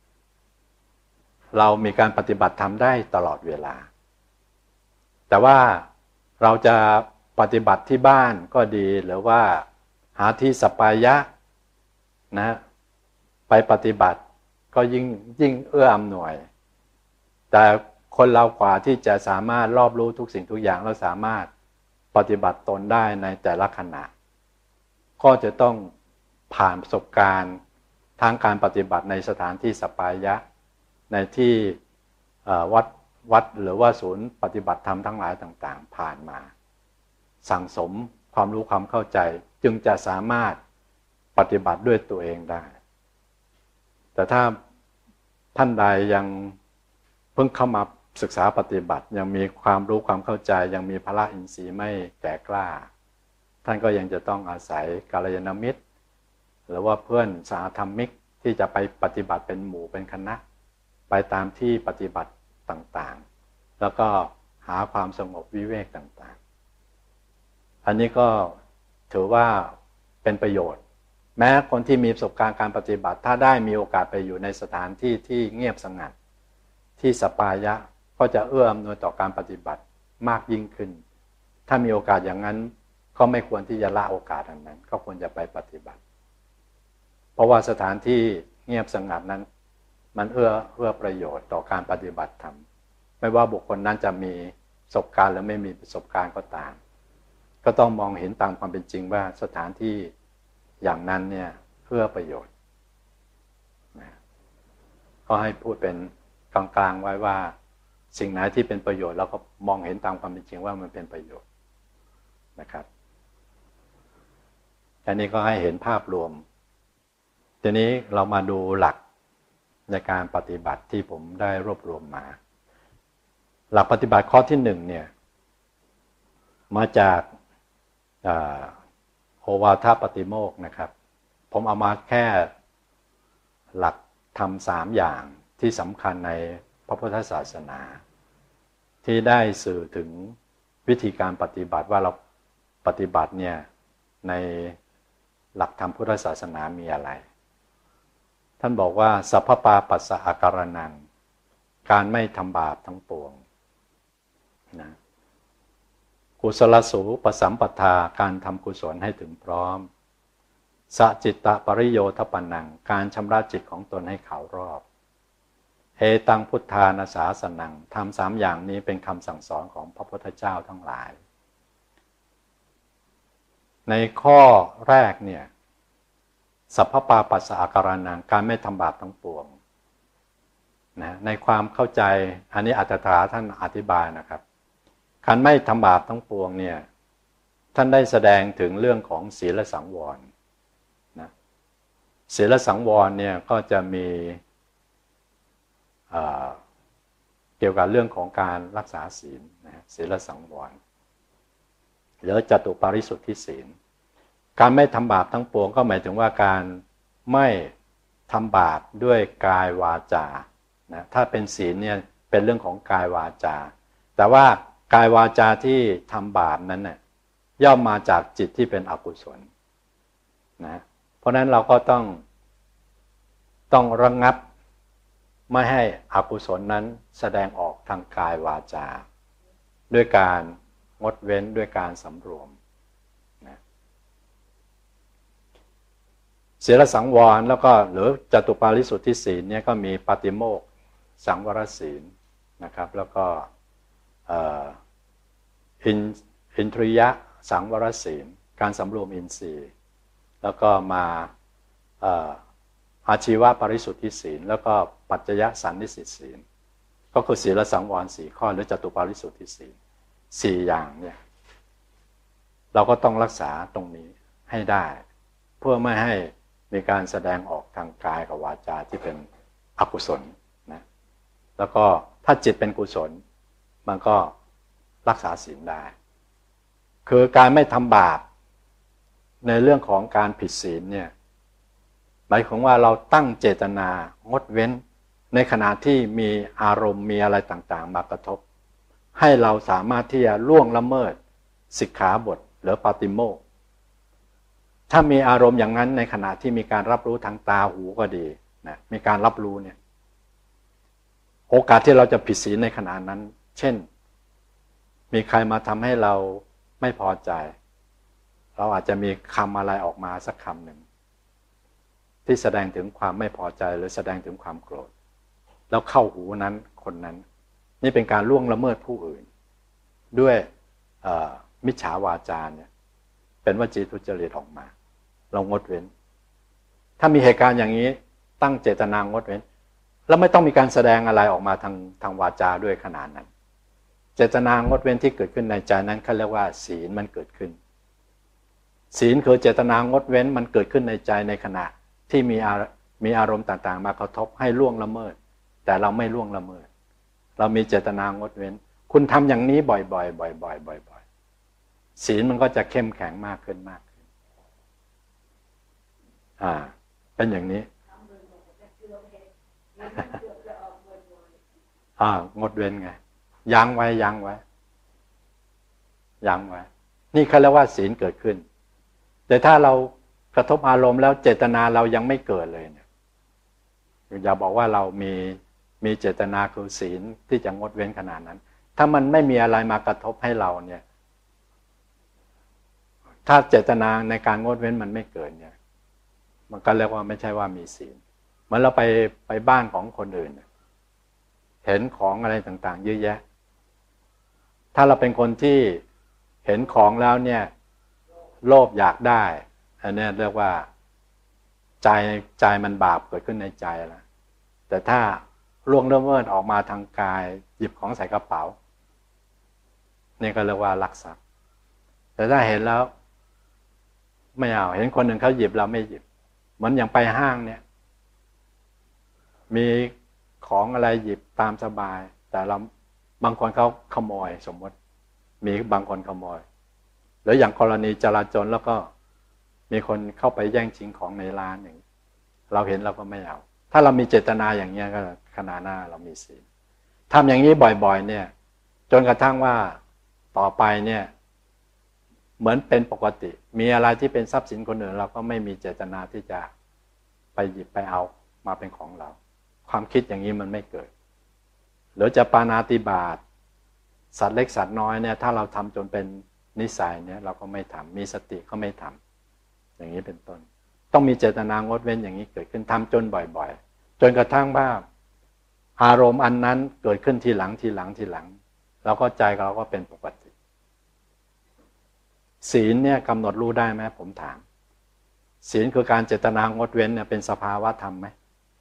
[SPEAKER 1] เรามีการปฏิบัติธรรมได้ตลอดเวลาแต่ว่าเราจะปฏิบัติที่บ้านก็ดีหรือว่าหาที่สัปปายะนะไปปฏิบัติก็ยิ่งเอื้ออำนวยแต่คนเรากว่าที่จะสามารถรอบรู้ทุกสิ่งทุกอย่างแล้วสามารถปฏิบัติตนได้ในแต่ละขณะก็จะต้องผ่านประสบการณ์ทางการปฏิบัติในสถานที่สัปปายะในที่วัดหรือว่าศูนย์ปฏิบัติธรรมทั้งหลายต่างๆผ่านมาสั่งสมความรู้ความเข้าใจจึงจะสามารถปฏิบัติด้วยตัวเองได้แต่ถ้าท่านใดยังเพิ่งเข้ามาศึกษาปฏิบัติยังมีความรู้ความเข้าใจยังมีพละอินทรีย์ไม่แก่กล้าท่านก็ยังจะต้องอาศัยกัลยาณมิตรหรือว่าเพื่อนสาธรรมิกที่จะไปปฏิบัติเป็นหมู่เป็นคณะไปตามที่ปฏิบัติต่างๆแล้วก็หาความสงบวิเวกต่างๆอันนี้ก็ถือว่าเป็นประโยชน์แม้คนที่มีประสบการณ์การปฏิบัติถ้าได้มีโอกาสไปอยู่ในสถานที่ที่เงียบสงัดที่สัปปายะก็จะเอื้ออำนวยต่อการปฏิบัติมากยิ่งขึ้นถ้ามีโอกาสอย่างนั้นก็ไม่ควรที่จะละโอกาสอันนั้นก็ควรจะไปปฏิบัติเพราะว่าสถานที่เงียบสงัดนั้นมันเอื้อประโยชน์ต่อการปฏิบัติธรรมไม่ว่าบุคคลนั้นจะมีประสบการณ์หรือไม่มีประสบการณ์ก็ตามก็ต้องมองเห็นตามความเป็นจริงว่าสถานที่อย่างนั้นเนี่ยเพื่อประโยชน์ก็ให้พูดเป็นกลางๆไว้ว่าสิ่งไหนที่เป็นประโยชน์เราก็มองเห็นตามความเป็นจริงว่ามันเป็นประโยชน์นะครับอันนี้ก็ให้เห็นภาพรวมทีนี้เรามาดูหลักในการปฏิบัติที่ผมได้รวบรวมมาหลักปฏิบัติข้อที่หนึ่งเนี่ยมาจากโอวาทปฏิโมกข์นะครับผมเอามาแค่หลักธรรม3อย่างที่สำคัญในพระพุทธศาสนาที่ได้สื่อถึงวิธีการปฏิบัติว่าเราปฏิบัติเนี่ยในหลักธรรมพุทธศาสนามีอะไรท่านบอกว่าสัพพปาปัสสะอาการนังการไม่ทำบาปทั้งปวงนะกุศลสูปสัมปทาการทำกุศลให้ถึงพร้อมสจิตตปริโยทปนังการชำระจิตของตนให้ขาวรอบเอตังพุทธานาสาสนังทำ3อย่างนี้เป็นคำสั่งสอนของพระพุทธเจ้าทั้งหลายในข้อแรกเนี่ยสัพพปาปัสสะอาการนังการไม่ทำบาปทั้งปวงนะในความเข้าใจอันนี้อัตถกถาท่านอธิบายนะครับการไม่ทำบาปทั้งปวงเนี่ยท่านได้แสดงถึงเรื่องของศีลสังวรนะศีลสังวรเนี่ยก็จะมีเกี่ยวกับเรื่องของการรักษาศีลนะศีลสังวรหรือจตุปาริสุทธิศีลการไม่ทำบาปทั้งปวงก็หมายถึงว่าการไม่ทำบาปด้วยกายวาจานะถ้าเป็นศีลเนี่ยเป็นเรื่องของกายวาจาแต่ว่ากายวาจาที่ทำบาปนั้นเนี่ยย่อมมาจากจิตที่เป็นอกุศลนะเพราะนั้นเราก็ต้องระงับไม่ให้อกุศลนั้นแสดงออกทางกายวาจาด้วยการงดเว้นด้วยการสำรวมนะศีลสังวรแล้วก็หรือจตุปาริสุทธิศีลเนี่ยก็มีปาติโมกข์สังวรศีลนะครับแล้วก็อินทริยะสังวรศีลการสำรวมอินทรีย์แล้วก็มาอาชีวะปริสุทธิศีลแล้วก็ปัจจยสันนิสิตศีลก็คือศีลสังวร4ข้อหรือจตุปาริสุทธิศีล4อย่างเนี่ยเราก็ต้องรักษาตรงนี้ให้ได้เพื่อไม่ให้มีการแสดงออกทางกายกับวาจาที่เป็นอกุศลนะแล้วก็ถ้าจิตเป็นกุศลมันก็รักษาศีลได้คือการไม่ทำบาปในเรื่องของการผิดศีลเนี่ยหมายความว่าเราตั้งเจตนางดเว้นในขณะที่มีอารมณ์มีอะไรต่างๆมากระทบให้เราสามารถที่จะล่วงละเมิดสิกขาบทหรือปาติโมกข์ถ้ามีอารมณ์อย่างนั้นในขณะที่มีการรับรู้ทางตาหูก็ดีนะมีการรับรู้เนี่ยโอกาสที่เราจะผิดศีลในขณะนั้นเช่นมีใครมาทำให้เราไม่พอใจเราอาจจะมีคำอะไรออกมาสักคำหนึ่งที่แสดงถึงความไม่พอใจหรือแสดงถึงความโกรธแล้วเข้าหูนั้นคนนั้นนี่เป็นการล่วงละเมิดผู้อื่นด้วยมิจฉาวาจาเนี่ยเป็นวจีทุจริตออกมาเรางดเว้นถ้ามีเหตุการณ์อย่างนี้ตั้งเจตนางดเว้นแล้วไม่ต้องมีการแสดงอะไรออกมาทางวาจาด้วยขนาดนั้นเจตนางดเว้นที่เกิดขึ้นในใจนั้นเขาเรียกว่าศีลมันเกิดขึ้นศีลคือเจตนางดเว้นมันเกิดขึ้นในใจในขณะที่มีอารมณ์ต่างๆมากระทบให้ล่วงละเมิดแต่เราไม่ล่วงละเมิดเรามีเจตนางดเว้นคุณทำอย่างนี้บ่อยๆบ่อยๆศีลมันก็จะเข้มแข็งมากขึ้นเป็นอย่างนี้งดเว้นไงยั้งไว้นี่เขาเรียกว่าศีลเกิดขึ้นแต่ถ้าเรากระทบอารมณ์แล้วเจตนาเรายังไม่เกิดเลยเนี่ยอย่าบอกว่าเรามีเจตนาคือศีลที่จะงดเว้นขนาดนั้นถ้ามันไม่มีอะไรมากระทบให้เราเนี่ยถ้าเจตนาในการงดเว้นมันไม่เกิดเนี่ยมันก็เรียกว่าไม่ใช่ว่ามีศีลเหมือนเราไปบ้านของคนอื่นเห็นของอะไรต่างๆเยอะแยะถ้าเราเป็นคนที่เห็นของแล้วเนี่ยโลภอยากได้อันนี้เรียกว่าใจมันบาปเกิดขึ้นในใจแล้วแต่ถ้าล่วงละเมิดออกมาทางกายหยิบของใส่กระเป๋านี่ก็เรียกว่าลักทรัพย์แต่ถ้าเห็นแล้วไม่เอาเห็นคนหนึ่งเขาหยิบเราไม่หยิบเหมือนอย่างไปห้างเนี่ยมีของอะไรหยิบตามสบายแต่เราบางคนเขาขโมยสมมติมีบางคนขโมยหรืออย่างกรณีจราจรแล้วก็มีคนเข้าไปแย่งชิงของในร้านอย่างเราเห็นเราก็ไม่เอาถ้าเรามีเจตนาอย่างนี้ก็ขณะหน้าเรามีศีลทำอย่างนี้บ่อยๆเนี่ยจนกระทั่งว่าต่อไปเนี่ยเหมือนเป็นปกติมีอะไรที่เป็นทรัพย์สินคนอื่นเราก็ไม่มีเจตนาที่จะไปหยิบไปเอามาเป็นของเราความคิดอย่างนี้มันไม่เกิดหรือจะปาณาติบาตสัตว์เล็กสัตว์น้อยเนี่ยถ้าเราทำจนเป็นนิสัยเนี่ยเราก็ไม่ทำมีสติก็ไม่ทำอย่างนี้เป็นต้นต้องมีเจตนางดเว้นอย่างนี้เกิดขึ้นทำจนบ่อยๆจนกระทั่งว่าอารมณ์อันนั้นเกิดขึ้นทีหลังแล้วก็ใจเราก็เป็นปกติศีลเนี่ยกำหนดรู้ได้ไหมผมถามศีลคือการเจตนางดเว้นเนี่ยเป็นสภาวะธรรมไหม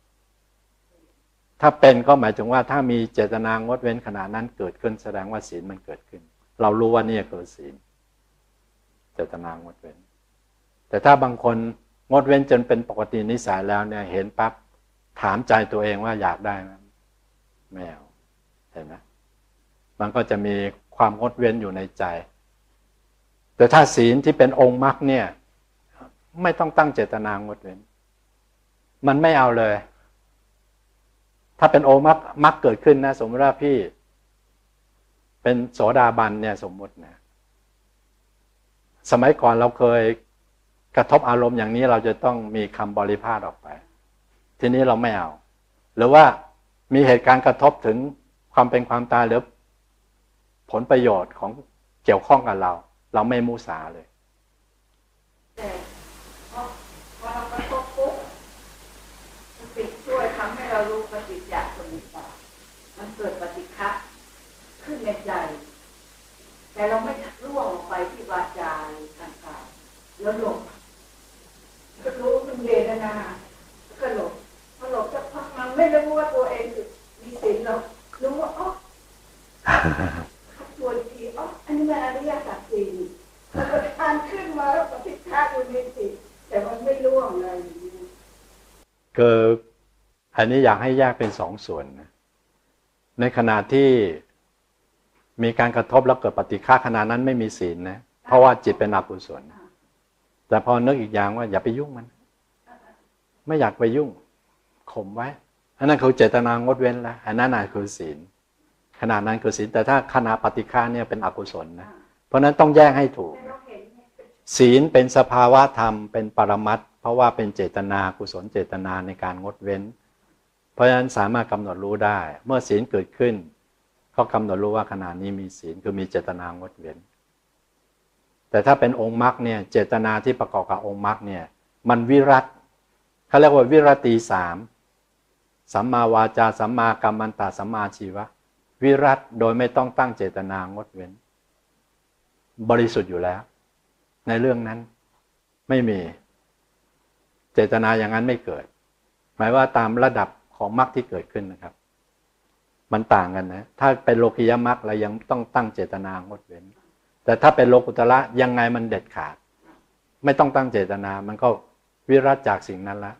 [SPEAKER 1] ถ้าเป็นก็หมายถึงว่าถ้ามีเจตนางดเว้นขณะนั้นเกิดขึ้นแสดงว่าศีลมันเกิดขึ้นเรารู้ว่านี่คือศีลเจตนางดเว้นแต่ถ้าบางคนงดเว้นจนเป็นปกตินิสัยแล้วเนี่ยเห็นปั๊บถามใจตัวเองว่าอยากได้ไหมไม่เอาเห็นไหมมันก็จะมีความงดเว้นอยู่ในใจแต่ถ้าศีลที่เป็นองค์มรรคเนี่ยไม่ต้องตั้งเจตนางดเว้นมันไม่เอาเลยถ้าเป็นองค์มรรคเกิดขึ้นนะสมมติว่าพี่เป็นโสดาบันเนี่ยสมมตินะสมัยก่อนเราเคยกระทบอารมณ์อย่างนี้เราจะต้องมีคำบริพาทออกไปทีนี้เราไม่เอาหรือว่ามีเหตุการณ์กระทบถึงความเป็นความตายหรือผลประโยชน์ของเกี่ยวข้องกับเราไม่มุสาเลย
[SPEAKER 3] แต่พอเรากระทบปุ๊บสติช่วยทำให้เรารู้ปฏิจจสมุปบาทมันเกิดปฏิฆะขึ้นในใจแต่เราไม่ร่วงลงไปที่วาจาหรือทางกายแล้วหลบก็รู้มันเวทนาก็หลบพอหลบสักพักมันไม่รู้ว่าตัวเองมีศีลเรารู้ว่าอ๋อขับตัวทีอ๋ออันนี้มันอริยสัจสี่แล้วก็ทานขึ้นมาแล้วปฏิฆะอยู่ในจิตแต่มันไม่ร่วงเลย
[SPEAKER 1] คืออันนี้อยากให้แยกเป็นสองส่วนนะในขณะที่มีการกระทบแล้วเกิดปฏิฆะขณะนั้นไม่มีศีลนะเพราะว่าจิตเป็นอกุศลแต่พอนึกอีกอย่างว่าอย่าไปยุ่งมันไม่อยากไปยุ่งข่มไว้อันนั้นคือเจตนางดเว้นแล้วอันนั้นคือศีลขณะนั้นคือศีลแต่ถ้าขณะปฏิฆะเนี่ยเป็นอกุศลนะเพราะนั้นต้องแยกให้ถูกศีลเป็นสภาวะธรรมเป็นปรมัตถ์เพราะว่าเป็นเจตนากุศลเจตนาในการงดเว้นเพราะฉะนั้นสามารถกำหนดรู้ได้เมื่อศีลเกิดขึ้นก็กำหนดรู้ว่าขณะนี้มีศีลคือมีเจตนางดเว้นแต่ถ้าเป็นองค์มรรคเนี่ยเจตนาที่ประกอบกับองค์มรรคเนี่ยมันวิรัตเขาเรียกว่าวิรติสามสัมมาวาจาสัมมากัมมันตะสัมมาชีวะวิรัตโดยไม่ต้องตั้งเจตนางดเว้นบริสุทธิ์อยู่แล้วในเรื่องนั้นไม่มีเจตนาอย่างนั้นไม่เกิดหมายว่าตามระดับของมรรคที่เกิดขึ้นนะครับมันต่างกันนะถ้าเป็นโลกิยมรรคเรายังต้องตั้งเจตนางดเว้นแต่ถ้าเป็นโลกุตระยังไงมันเด็ดขาดไม่ต้องตั้งเจตนามันก็วิรัติจากสิ่งนั้นละ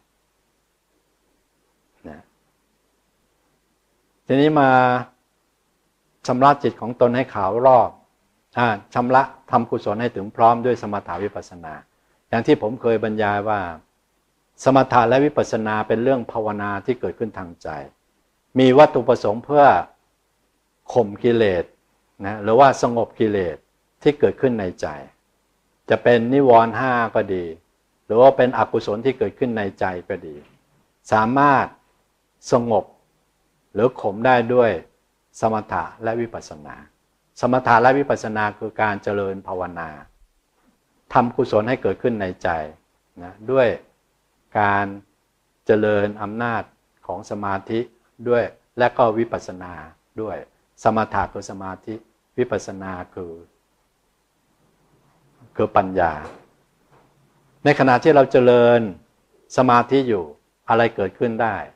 [SPEAKER 1] นะทีนี้มาชำระจิตของตนให้ขาวรอบชำระทำกุศลให้ถึงพร้อมด้วยสมถาวิปัสสนาอย่างที่ผมเคยบรรยายว่าสมถะและวิปัสสนาเป็นเรื่องภาวนาที่เกิดขึ้นทางใจมีวัตถุประสงค์เพื่อข่มกิเลสนะหรือว่าสงบกิเลสที่เกิดขึ้นในใจจะเป็นนิวรณ์ห้าก็ดีหรือว่าเป็นอกุศลที่เกิดขึ้นในใจก็ดีสามารถสงบหรือข่มได้ด้วยสมถะและวิปัสสนาสมถะและวิปัสสนาคือการเจริญภาวนาทำกุศลให้เกิดขึ้นในใจนะด้วยการเจริญอำนาจของสมาธิด้วยและก็วิปัสสนาด้วยสมถะคือสมาธิวิปัสสนาคือปัญญาในขณะที่เราเจริญสมาธิอยู่อะไรเกิดขึ้นได้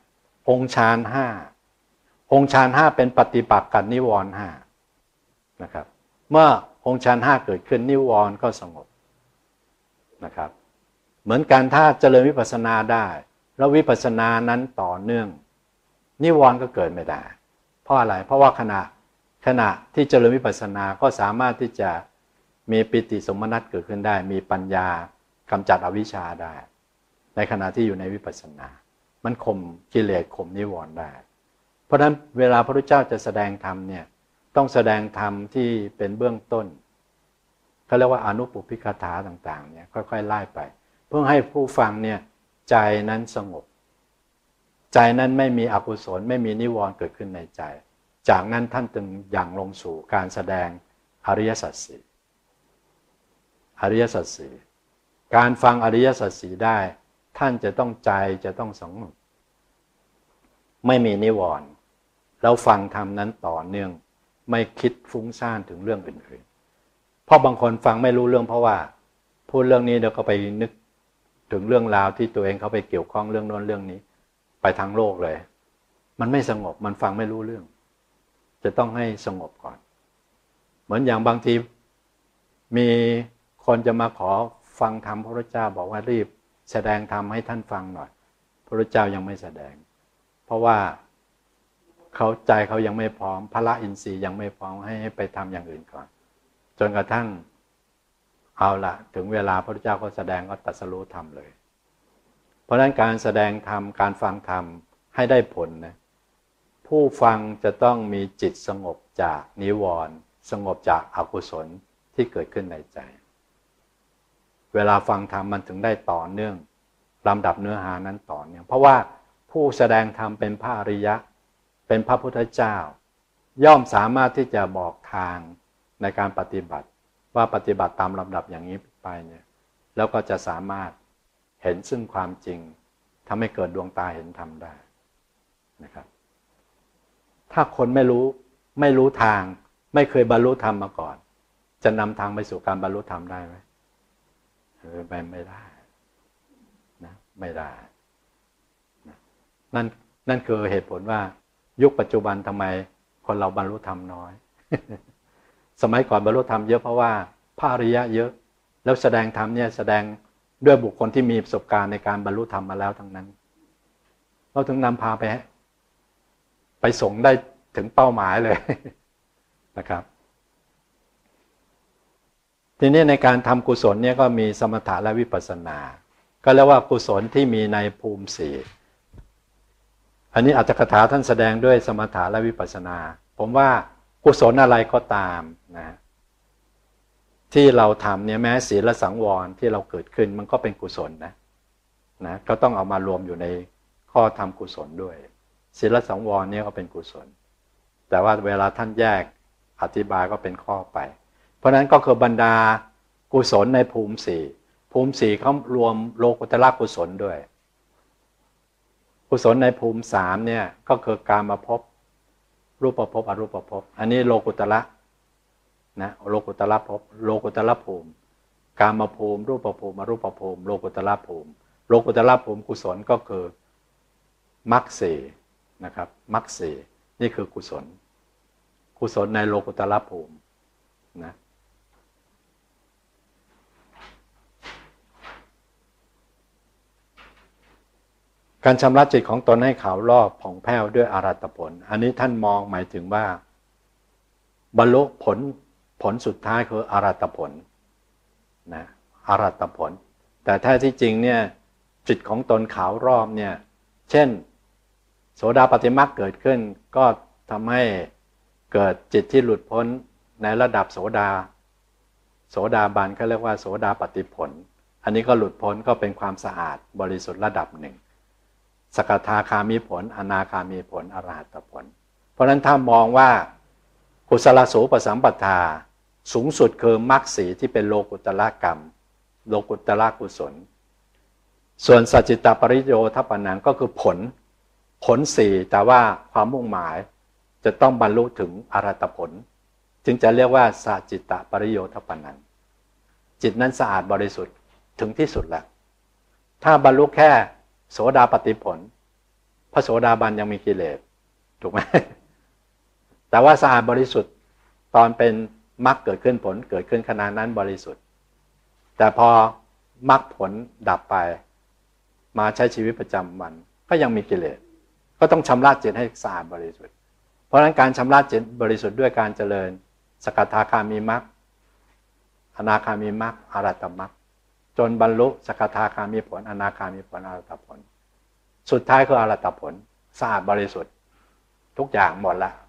[SPEAKER 1] องค์ฌานห้าองค์ฌานห้าเป็นปฏิปักษ์กับนิวรณ์ห้านะครับเมื่อองค์ฌานห้าเกิดขึ้นนิวรณ์ก็สงบนะครับเหมือนกันถ้าเจริญวิปัสสนาได้แล้ววิปัสสนานั้นต่อเนื่องนิวรณ์ก็เกิดไม่ได้เพราะอะไรเพราะว่าขณะที่เจริญวิปัสสนาก็สามารถที่จะมีปิติสมนัตเกิดขึ้นได้มีปัญญากำจัดอวิชชาได้ในขณะที่อยู่ในวิปัสสนามันข่มกิเลสข่มนิวรณ์ได้เพราะฉะนั้นเวลาพระพุทธเจ้าจะแสดงธรรมเนี่ยต้องแสดงธรรมที่เป็นเบื้องต้นเขาเรียกว่าอนุปุพพิกถาต่างๆเนี่ยค่อยๆไล่ไปเพื่อให้ผู้ฟังเนี่ยใจนั้นสงบใจนั้นไม่มีอกุศลไม่มีนิวรณ์เกิดขึ้นในใจจากนั้นท่านจึงอย่างลงสู่การแสดงอริยสัจสี่อริยสัจสี่การฟังอริยสัจสี่ได้ท่านจะต้องใจจะต้องสงบไม่มีนิวรณ์แล้วฟังธรรมนั้นต่อเนื่องไม่คิดฟุ้งซ่านถึงเรื่องอื่นๆเพราะบางคนฟังไม่รู้เรื่องเพราะว่าพูดเรื่องนี้เดี๋ยวก็ไปนึกถึงเรื่องราวที่ตัวเองเขาไปเกี่ยวข้องเรื่องโน้นเรื่องนี้ไปทางโลกเลยมันไม่สงบมันฟังไม่รู้เรื่องจะต้องให้สงบก่อนเหมือนอย่างบางทีมีคนจะมาขอฟังธรรมพระพุทธเจ้าบอกว่ารีบแสดงธรรมให้ท่านฟังหน่อยพระพุทธเจ้ายังไม่แสดงเพราะว่าเขาใจเขายังไม่พร้อมพละอินทรีย์ยังไม่พร้อมให้ไปทำอย่างอื่นก่อนจนกระทั่งเอาละถึงเวลาพระพุทธเจ้าก็แสดงก็ตรัสรู้ธรรมเลยเพราะฉะนั้นการแสดงธรรมการฟังธรรมให้ได้ผลนะผู้ฟังจะต้องมีจิตสงบจากนิวรณ์สงบจากอกุศลที่เกิดขึ้นในใจเวลาฟังธรรมมันถึงได้ต่อเนื่องลำดับเนื้อหานั้นต่อเนื่องเพราะว่าผู้แสดงธรรมเป็นพระอริยะเป็นพระพุทธเจ้าย่อมสามารถที่จะบอกทางในการปฏิบัติว่าปฏิบัติตามลำดับอย่างนี้ไปเนี่ยแล้วก็จะสามารถเห็นซึ่งความจริงทำให้เกิดดวงตาเห็นธรรมได้นะครับถ้าคนไม่รู้ทางไม่เคยบรรลุธรรมมาก่อนจะนำทางไปสู่การบรรลุธรรมได้ไหมไม่ได้นะไม่ได้นะนั่นคือเหตุผลว่ายุคปัจจุบันทำไมคนเราบรรลุธรรมน้อย สมัยก่อนบรรลุธรรมเยอะเพราะว่าพระอริยะเยอะแล้วแสดงธรรมเนี่ยแสดงด้วยบุคคลที่มีประสบการณ์ในการบรรลุธรรมมาแล้วทั้งนั้นเราถึงนำพาไปส่งได้ถึงเป้าหมายเลย นะครับทีนี้ในการทำกุศลเนี่ยก็มีสมถะและวิปัสสนาก็เรียกว่ากุศลที่มีในภูมิสี่อันนี้อรรถกถาท่านแสดงด้วยสมถะและวิปัสสนาผมว่ากุศลอะไรก็ตามนะที่เราทำเนี่ยแม้ศีลและสังวรที่เราเกิดขึ้นมันก็เป็นกุศลนะก็ต้องเอามารวมอยู่ในข้อทำกุศลด้วยศีลและสังวรเนี่ยก็เป็นกุศลแต่ว่าเวลาท่านแยกอธิบายก็เป็นข้อไปเพราะนั้นก็คือบรรดากุศลในภูมิสี่เขารวมโลกุตระกุศลด้วยกุศลในภูมิสามเนี่ยก็คือกามภพรูปภพอรูปภพอันนี้โลกุตระนะโลกุตระภพโลกุตระภูมิกามภูมิรูปภูมิอรูปภูมิโลกุตระภูมิโลกุตระภูมิกุศลก็คือมรรคสี่นะครับมรรคสี่นี่คือกุศลในโลกุตระภูมินะการชำระจิตของตนให้ขาวรอบผ่องแผ้วด้วยอรหัตผลอันนี้ท่านมองหมายถึงว่าบรรลุผลสุดท้ายคืออรหัตผลนะอรหัตผลแต่แท้ที่จริงเนี่ยจิตของตนขาวรอบเนี่ยเช่นโสดาปัตติมรรคเกิดขึ้นก็ทำให้เกิดจิตที่หลุดพ้นในระดับโสดาบันก็เรียกว่าโสดาปัตติผลอันนี้ก็หลุดพ้นก็เป็นความสะอาดบริสุทธิ์ระดับหนึ่งสกทาคามิผลอนาคามิผลอรหัตผลเพราะฉะนั้นถ้ามองว่ากุศลสูปสัมปทาสูงสุดคือมรรคสีที่เป็นโลกุตระกรรมโลกุตระกุศลส่วนสัจจิตตปริโยทัปปนังก็คือผลสี่แต่ว่าความมุ่งหมายจะต้องบรรลุถึงอรหัตผลจึงจะเรียกว่าสัจจิตตปริโยทัปปนังจิตนั้นสะอาดบริสุทธิ์ถึงที่สุดแล้วถ้าบรรลุแค่โสดาปัตติผลพระโสดาบันยังมีกิเลสถูกไหม แต่ว่าสะอาดบริสุทธิ์ตอนเป็นมรรคเกิดขึ้นผลเกิดขึ้นขณะนั้นบริสุทธิ์แต่พอมรรคผลดับไปมาใช้ชีวิตประจำวันก็ยังมีกิเลสก็ต้องชำระจิตให้สะอาดบริสุทธิ์เพราะฉะนั้นการชำระจิตบริสุทธิ์ด้วยการเจริญสกทาคามีมรรคอนาคามีมรรคอรหัตมรรคจนบรรลุสกทาคามีผลอนาคามีผลอรหัตผลสุดท้ายคืออรหัตผลสะอาดบริสุทธิ์ทุกอย่างหมดละ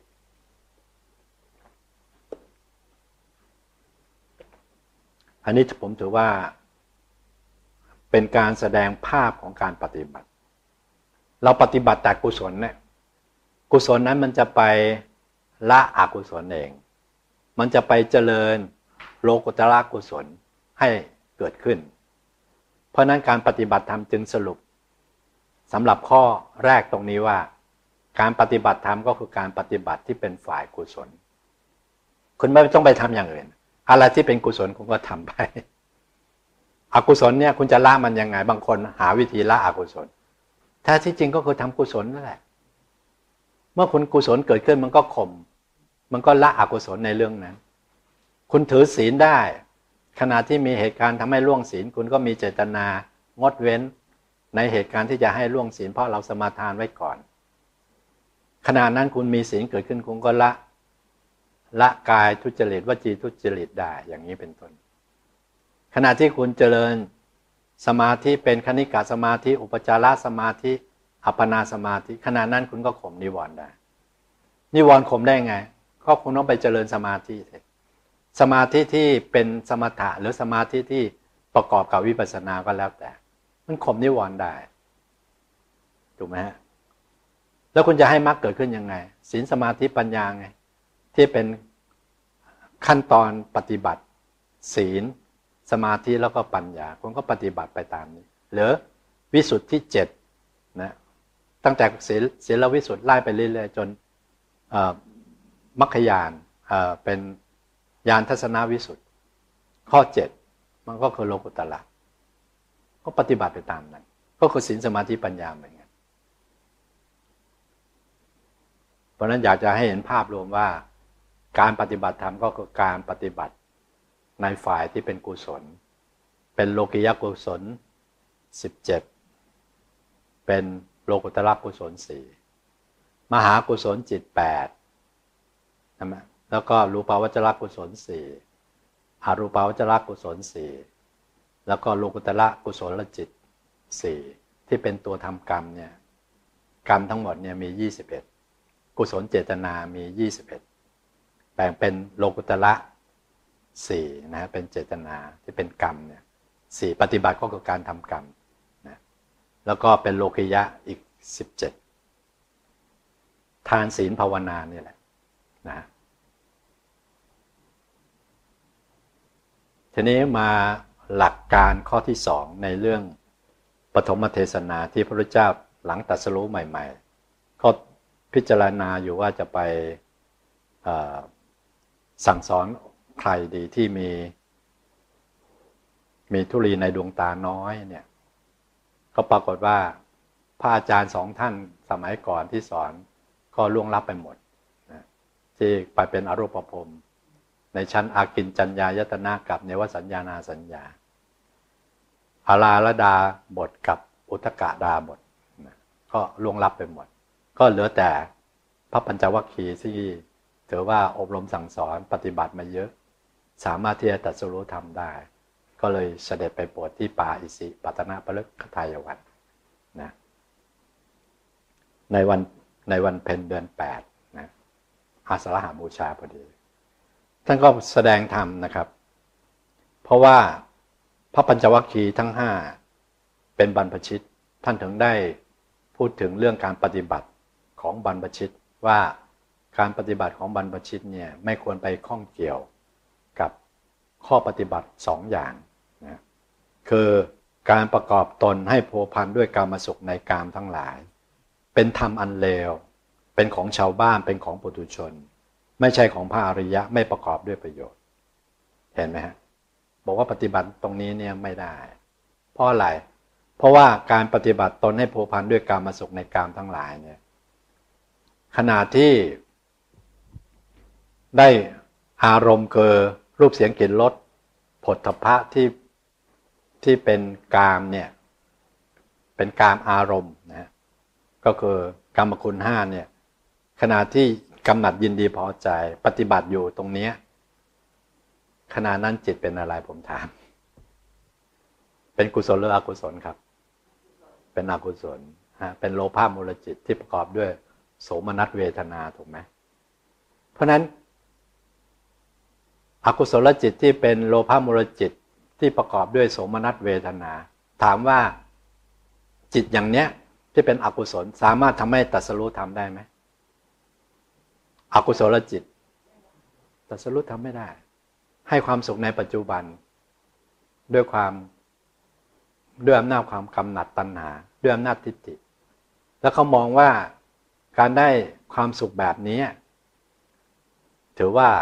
[SPEAKER 1] อันนี้ผมถือว่าเป็นการแสดงภาพของการปฏิบัติเราปฏิบัติแต่กุศลเนี่ยกุศลนั้นมันจะไปละอกุศลเองมันจะไปเจริญโลกุตระกุศลให้เกิดขึ้นเพราะนั้นการปฏิบัติธรรมจึงสรุปสำหรับข้อแรกตรงนี้ว่าการปฏิบัติธรรมก็คือการปฏิบัติที่เป็นฝ่ายกุศลคุณไม่ต้องไปทำอย่างอื่นอะไรที่เป็นกุศลคุณก็ทำไปอกุศลเนี่ยคุณจะละมันยังไงบางคนหาวิธีละอกุศลแท้ที่จริงก็คือทำกุศลนั่นแหละเมื่อคุณกุศลเกิดขึ้นมันก็ข่มมันก็ละอกุศลในเรื่องนั้นคุณถือศีลได้ขณะที่มีเหตุการณ์ทำให้ล่วงศีลคุณก็มีเจตนางดเว้นในเหตุการณ์ที่จะให้ล่วงศีลเพราะเราสมาทานไว้ก่อนขณะนั้นคุณมีศีลเกิดขึ้นคุณก็ละกายทุจริตวจีทุจริตได้อย่างนี้เป็นต้นขณะที่คุณเจริญสมาธิเป็นคณิกะสมาธิอุปจารสมาธิอัปปนาสมาธิขณะนั้นคุณก็ข่มนิวรณ์ได้นิวรณ์ข่มได้ไงก็คุณต้องไปเจริญสมาธิสมาธิที่เป็นสมถะหรือสมาธิที่ประกอบกับวิปัสสนาก็แล้วแต่มันข่มนิวรณ์ได้ถูกไหมฮะแล้วคุณจะให้มรรคเกิดขึ้นยังไงศีลสมาธิปัญญาไงที่เป็นขั้นตอนปฏิบัติศีลสมาธิแล้วก็ปัญญาคุณก็ปฏิบัติไปตามนี้หรือวิสุทธิ7นะตั้งแต่ศีลวิสุทธิไล่ไปเรื่อยๆจนมรรคญาณเป็นญาณทัศนวิสุทธิข้อ7มันก็คือโลกุตระก็ปฏิบัติไปตามนั้นก็คือศีลสมาธิปัญญาเหมือนกันเพราะนั้นอยากจะให้เห็นภาพรวมว่าการปฏิบัติธรรมก็คือการปฏิบัติในฝ่ายที่เป็นกุศลเป็นโลกิยกุศล17เป็นโลกุตระกุศล4มหากุศลจิต8นะแล้วก็รูปาวจรกุศล4อรูปาวจรกุศล4แล้วก็โลกุตระกุศลจิต4ที่เป็นตัวทำกรรมเนี่ยกรรมทั้งหมดเนี่ยมี21กุศลเจตนามี21แบ่งเป็นโลกุตระ4นะเป็นเจตนาที่เป็นกรรมเนี่ย4ปฏิบัติก็คือการทำกรรมนะแล้วก็เป็นโลกิยะอีก17ทานศีลภาวนานี่แหละนะทีนี้มาหลักการข้อที่2ในเรื่องปฐมเทศนาที่พระพุทธเจ้าหลังตรัสรู้ใหม่ๆก็พิจารณาอยู่ว่าจะไปสั่งสอนใครดีที่มีธุลีในดวงตาน้อยเนี่ยก็ปรากฏว่าพระอาจารย์2ท่านสมัยก่อนที่สอนก็ล่วงลับไปหมดนะที่ไปเป็นอรูปภพในชั้นอากินจัญญายตนะกับเนวสัญญานาสัญญาอาราลดาบทกับอุทกดาบทนะก็ล่วงลับไปหมดก็เหลือแต่พระปัญจวัคคีย์ที่ถือว่าอบรมสั่งสอนปฏิบัติมาเยอะสามารถที่จะตรัสรู้ธรรมได้ก็เลยเสด็จไปโปรดที่ป่าอิสิปตนปฤกขทายวันนะในวันเพ็ญเดือน8นะอาสาฬหบูชาพอดีท่านก็แสดงธรรมนะครับเพราะว่าพระปัญจวัคคีย์ทั้ง5เป็นบรรพชิตท่านถึงได้พูดถึงเรื่องการปฏิบัติของบรรพชิตว่าการปฏิบัติของบรรพชิตเนี่ยไม่ควรไปข้องเกี่ยวกับข้อปฏิบัติ2อย่างนะคือการประกอบตนให้โภพันด้วยกามสุขในกามทั้งหลายเป็นธรรมอันเลวเป็นของชาวบ้านเป็นของปุถุชนไม่ใช่ของพระอริยะไม่ประกอบด้วยประโยชน์เห็นไหมฮะบอกว่าปฏิบัติตรงนี้เนี่ยไม่ได้เพราะอะไรเพราะว่าการปฏิบัติตนให้ผัวพันด้วยกามสุขในกามทั้งหลายเนี่ยขณะที่ได้อารมณ์คือรูปเสียงกลิ่นรสผลทพะที่เป็นกามเนี่ยเป็นกามอารมณ์นะก็คือกามคุณห้าเนี่ยขณะที่กำหนัดยินดีพอใจปฏิบัติอยู่ตรงนี้ขณะนั้นจิตเป็นอะไรผมถามเป็นกุศลหรืออกุศลครับเป็นอกุศลเป็นโลภะมูลจิตที่ประกอบด้วยโสมนัสเวทนาถูกไหมเพราะฉะนั้นอกุศลจิตที่เป็นโลภะมูลจิตที่ประกอบด้วยโสมนัสเวทนาถามว่าจิตอย่างเนี้ยที่เป็นอกุศลสามารถทำให้ตรัสรู้ทำได้ไหมอกุศลจิตตรัสรู้ทำไม่ได้ให้ความสุขในปัจจุบันด้วยอำนาจความกำหนัดตัณหาด้วยอำนาจทิฏฐิแล้วเขามองว่าการได้ความสุขแบบนี้ถือว่า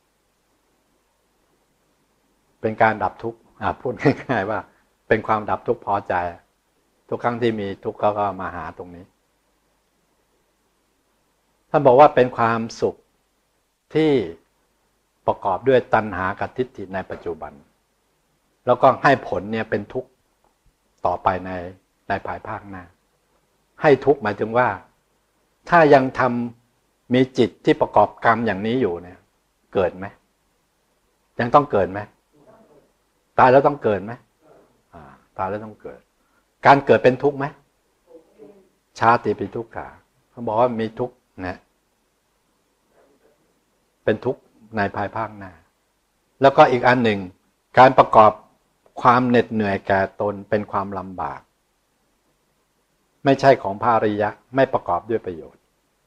[SPEAKER 1] เป็นการดับทุกข์พูดง่ายๆว่าเป็นความดับทุกข์พอใจทุกครั้งที่มีทุกข์เขาก็มาหาตรงนี้ท่านบอกว่าเป็นความสุขที่ประกอบด้วยตัณหากับทิฏฐิในปัจจุบันแล้วก็ให้ผลเนี่ยเป็นทุกข์ต่อไปในภายภาคหน้าให้ทุกข์หมายถึงว่าถ้ายังมีจิตที่ประกอบกรรมอย่างนี้อยู่เนี่ยเกิดไหมยังต้องเกิดไหมตายแล้วต้องเกิดไหมตายแล้วต้องเกิดการเกิดเป็นทุกข์ไหมชาติเป็นทุกข์ขาเขาบอกว่ามีทุกข์นะเป็นทุกข์ในภายภาคหน้าแล้วก็อีกอันหนึ่งการประกอบความเหน็ดเหนื่อยแก่ตนเป็นความลำบากไม่ใช่ของพระอริยะไม่ประกอบด้วยประโยชน์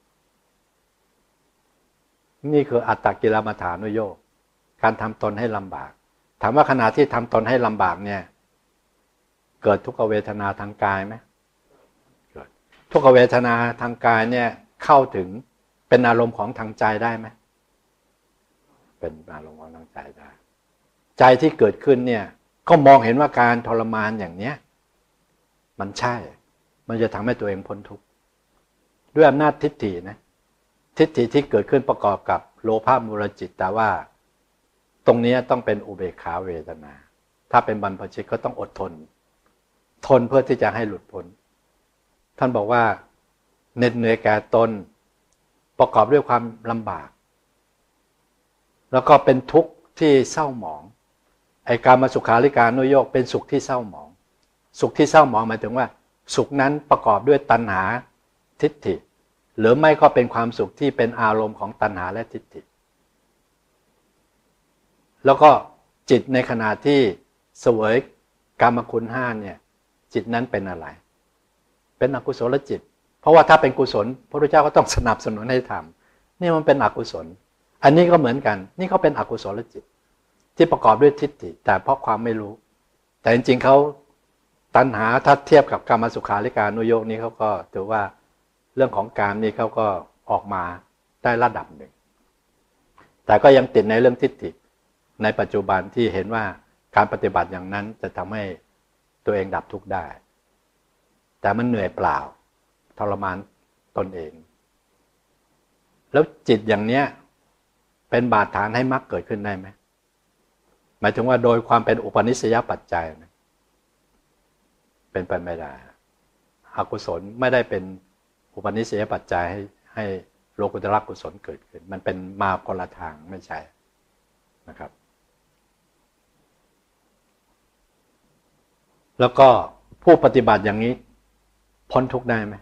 [SPEAKER 1] นี่คืออัตตกิลมัฏฐานุโยคการทำตนให้ลำบากถามว่าขณะที่ทำตนให้ลำบากเนี่ยเกิดทุกขเวทนาทางกายไหมเกิดทุกขเวทนาทางกายเนี่ยเข้าถึงเป็นอารมณ์ของทางใจได้ไหมเป็นอารมณ์ของทางใจได้ใจที่เกิดขึ้นเนี่ยก็มองเห็นว่าการทรมานอย่างเนี้ยมันใช่มันจะทำให้ตัวเองพ้นทุกข์ด้วยอำนาจทิฏฐินะทิฏฐิที่เกิดขึ้นประกอบกับโลภะมูลจิตแต่ว่าตรงนี้ต้องเป็นอุเบกขาเวทนาถ้าเป็นบรรพชิตก็ต้องอดทนเพื่อที่จะให้หลุดพ้นท่านบอกว่าเหน็ดเหนื่อยแก่ตนประกอบด้วยความลำบากแล้วก็เป็นทุกข์ที่เศร้าหมองไอ้กามสุขาริการนุโยคเป็นสุขที่เศร้าหมองสุขที่เศร้าหมองหมายถึงว่าสุขนั้นประกอบด้วยตัณหาทิฏฐิหรือไม่ก็เป็นความสุขที่เป็นอารมณ์ของตัณหาและทิฏฐิแล้วก็จิตในขณะที่เสวยกามคุณห้าเนี่ยจิตนั้นเป็นอะไรเป็นอกุศลจิตเพราะว่าถ้าเป็นกุศลพระพุทธเจ้าก็ต้องสนับสนุนให้ทำนี่มันเป็นอกุศลอันนี้ก็เหมือนกันนี่เขาเป็นอกุศลจิตที่ประกอบด้วยทิฏฐิแต่เพราะความไม่รู้แต่จริงๆเขาตัณหาถ้าเทียบกับกามสุขาริการนุโยคนี้เขาก็ถือว่าเรื่องของกามนี่เขาก็ออกมาได้ระดับหนึ่งแต่ก็ยังติดในเรื่องทิฏฐิในปัจจุบันที่เห็นว่าการปฏิบัติอย่างนั้นจะทำให้ตัวเองดับทุกข์ได้แต่มันเหนื่อยเปล่าทรมานตนเองแล้วจิตอย่างเนี้ยเป็นบาดฐานให้มรรคเกิดขึ้นได้ไหมหมายถึงว่าโดยความเป็นอุปนิสัยปัจจัยนะเป็นไปไม่ได้อกุศลไม่ได้เป็นอุปนิสัยปัจจัยให้โลกุตระกุศลเกิดขึ้นมันเป็นมาคนละทางไม่ใช่นะครับแล้วก็ผู้ปฏิบัติอย่างนี้พ้นทุกข์ได้ไหม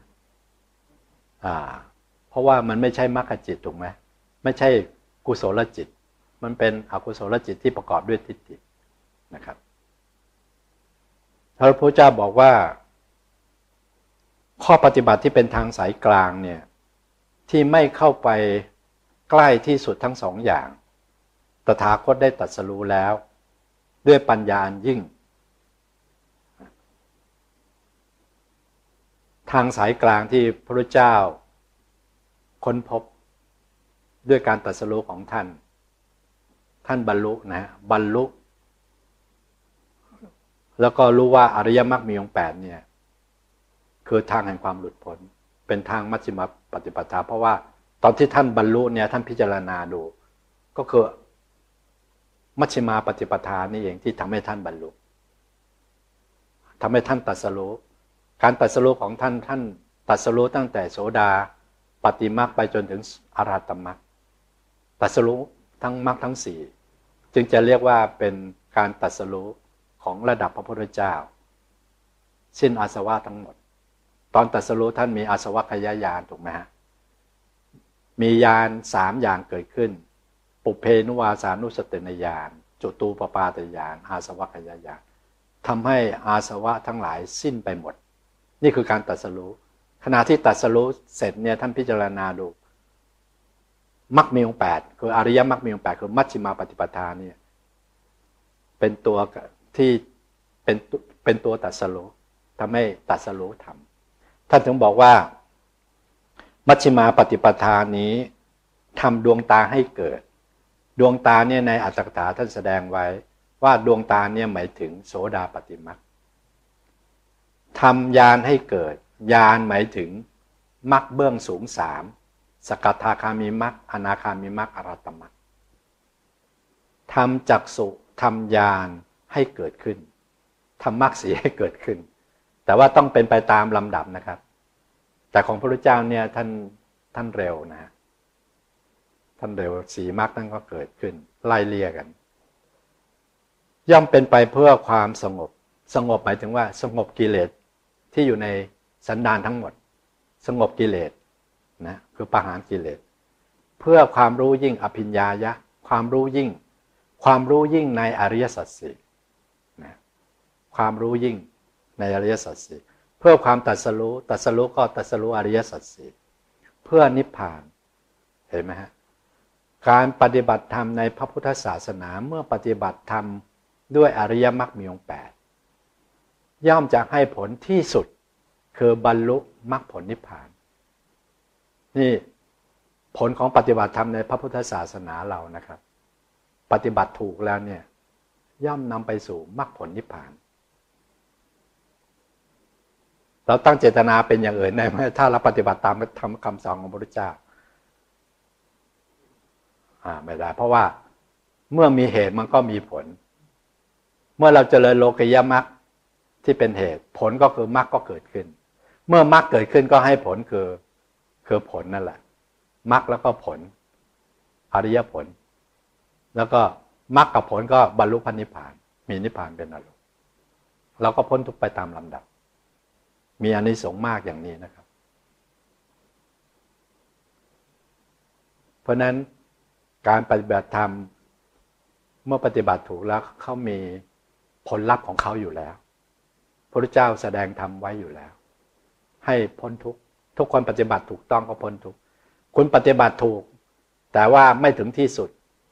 [SPEAKER 1] เพราะว่ามันไม่ใช่มรรคจิตถูกไหมไม่ใช่กุศลจิตมันเป็นอกุศลจิตที่ประกอบด้วยทิฏฐินะครับพระพุทธเจ้าบอกว่าข้อปฏิบัติที่เป็นทางสายกลางเนี่ยที่ไม่เข้าไปใกล้ที่สุดทั้งสองอย่างตถาคตได้ตรัสรู้แล้วด้วยปัญญาอันยิ่งทางสายกลางที่พระพุทธเจ้าค้นพบด้วยการตรัสรู้ของท่านบรรลุนะบรรลุแล้วก็รู้ว่าอริยมรรคมีองค์8เนี่ยคือทางแห่งความหลุดพ้นเป็นทางมัชฌิมปฏิปทาเพราะว่าตอนที่ท่านบรรลุเนี่ยท่านพิจารณาดูก็คือมัชฌิมาปฏิปทานี่เองที่ทำให้ท่านบรรลุทำให้ท่านตรัสรู้การตรัสรู้ของท่านตรัสรู้ตั้งแต่โสดาปฏิมรรคไปจนถึงอรหัตมรรคตรัสรู้ทั้งมรรคทั้ง4จึงจะเรียกว่าเป็นการตรัสรู้ของระดับพระพุทธเจ้าสิ้นอาสวะทั้งหมดตอนตรัสรู้ท่านมีอาสวัคยญาณถูกไหมฮะมีญาณ3อย่างเกิดขึ้นปุเพนุวาสานุสติญาณจุตูปปาตญาณอาสวัคยญาณทำให้อาสวะทั้งหลายสิ้นไปหมดนี่คือการตรัสรู้ขณะที่ตรัสรู้เสร็จเนี่ยท่านพิจารณาดูมรรคมีองค์8คืออริยมรรคมีองค์8คือมัชฌิมาปฏิปทาเนี่ยเป็นตัวที่เป็นตัวตรัสรู้ทำให้ตรัสรู้ธรรมท่านถึงบอกว่ามัชฌิมาปฏิปทานี้ทำดวงตาให้เกิดดวงตาเนี่ยในอัตถกถาท่านแสดงไว้ว่าดวงตาเนี่ยหมายถึงโสดาปัตติมรรคทำญาณให้เกิดญาณหมายถึงมรรคเบื้องสูง3สกทาคามีมรรคอนาคามีมรรคอรหัตมรรคทำจักษุทำญาณให้เกิดขึ้นทำมรรค4ให้เกิดขึ้นแต่ว่าต้องเป็นไปตามลำดับนะครับแต่ของพระพุทธเจ้าเนี่ยท่านเร็วนะฮะท่านเร็ว4มรรคนั่นก็เกิดขึ้นไล่เลี่ยกันย่อมเป็นไปเพื่อความสงบหมายถึงว่าสงบกิเลสที่อยู่ในสันดานทั้งหมดสงบกิเลสนะคือประหารกิเลสเพื่อความรู้ยิ่งอภิญญายะความรู้ยิ่งในอริยสัจสี่นะความรู้ยิ่งในอริยสัจสี่เพื่อความตรัสรู้ก็ตรัสรู้อริยสัจสี่เพื่อนิพพานเห็นไหมฮะการปฏิบัติธรรมในพระพุทธศาสนาเมื่อปฏิบัติธรรมด้วยอริยมรรคมีองค์8ย่อมจะให้ผลที่สุดคือบรรลุมรรคผลนิพพานนี่ผลของปฏิบัติธรรมในพระพุทธศาสนาเรานะครับปฏิบัติถูกแล้วเนี่ยย่อมนำไปสู่มรรคผลนิพพานเราตั้งเจตนาเป็นอย่างอื่นได้ไหมถ้าเราปฏิบัติตามคำสอนของพระพุทธเจ้าไม่ได้เพราะว่าเมื่อมีเหตุมันก็มีผลเมื่อเราเจริญโลกิยมรรคที่เป็นเหตุผลก็คือมรรคก็เกิดขึ้นเมื่อมรรคเกิดขึ้นก็ให้ผลคือผลนั่นแหละมรรคแล้วก็ผลอริยผลแล้วก็มรรคกับผลก็บรรลุพระนิพพานมีนิพพานเป็นอารมณ์เราก็พ้นทุกข์ไปตามลำดับมีอานิสงส์มากอย่างนี้นะครับเพราะนั้นการปฏิบัติธรรมเมื่อปฏิบัติถูกแล้วเขามีผลลัพธ์ของเขาอยู่แล้วพระพุทธเจ้าแสดงธรรมไว้อยู่แล้วให้พ้นทุกข์ทุกคนปฏิบัติถูกต้องก็พ้นทุกข์คุณปฏิบัติถูกแต่ว่าไม่ถึงที่สุด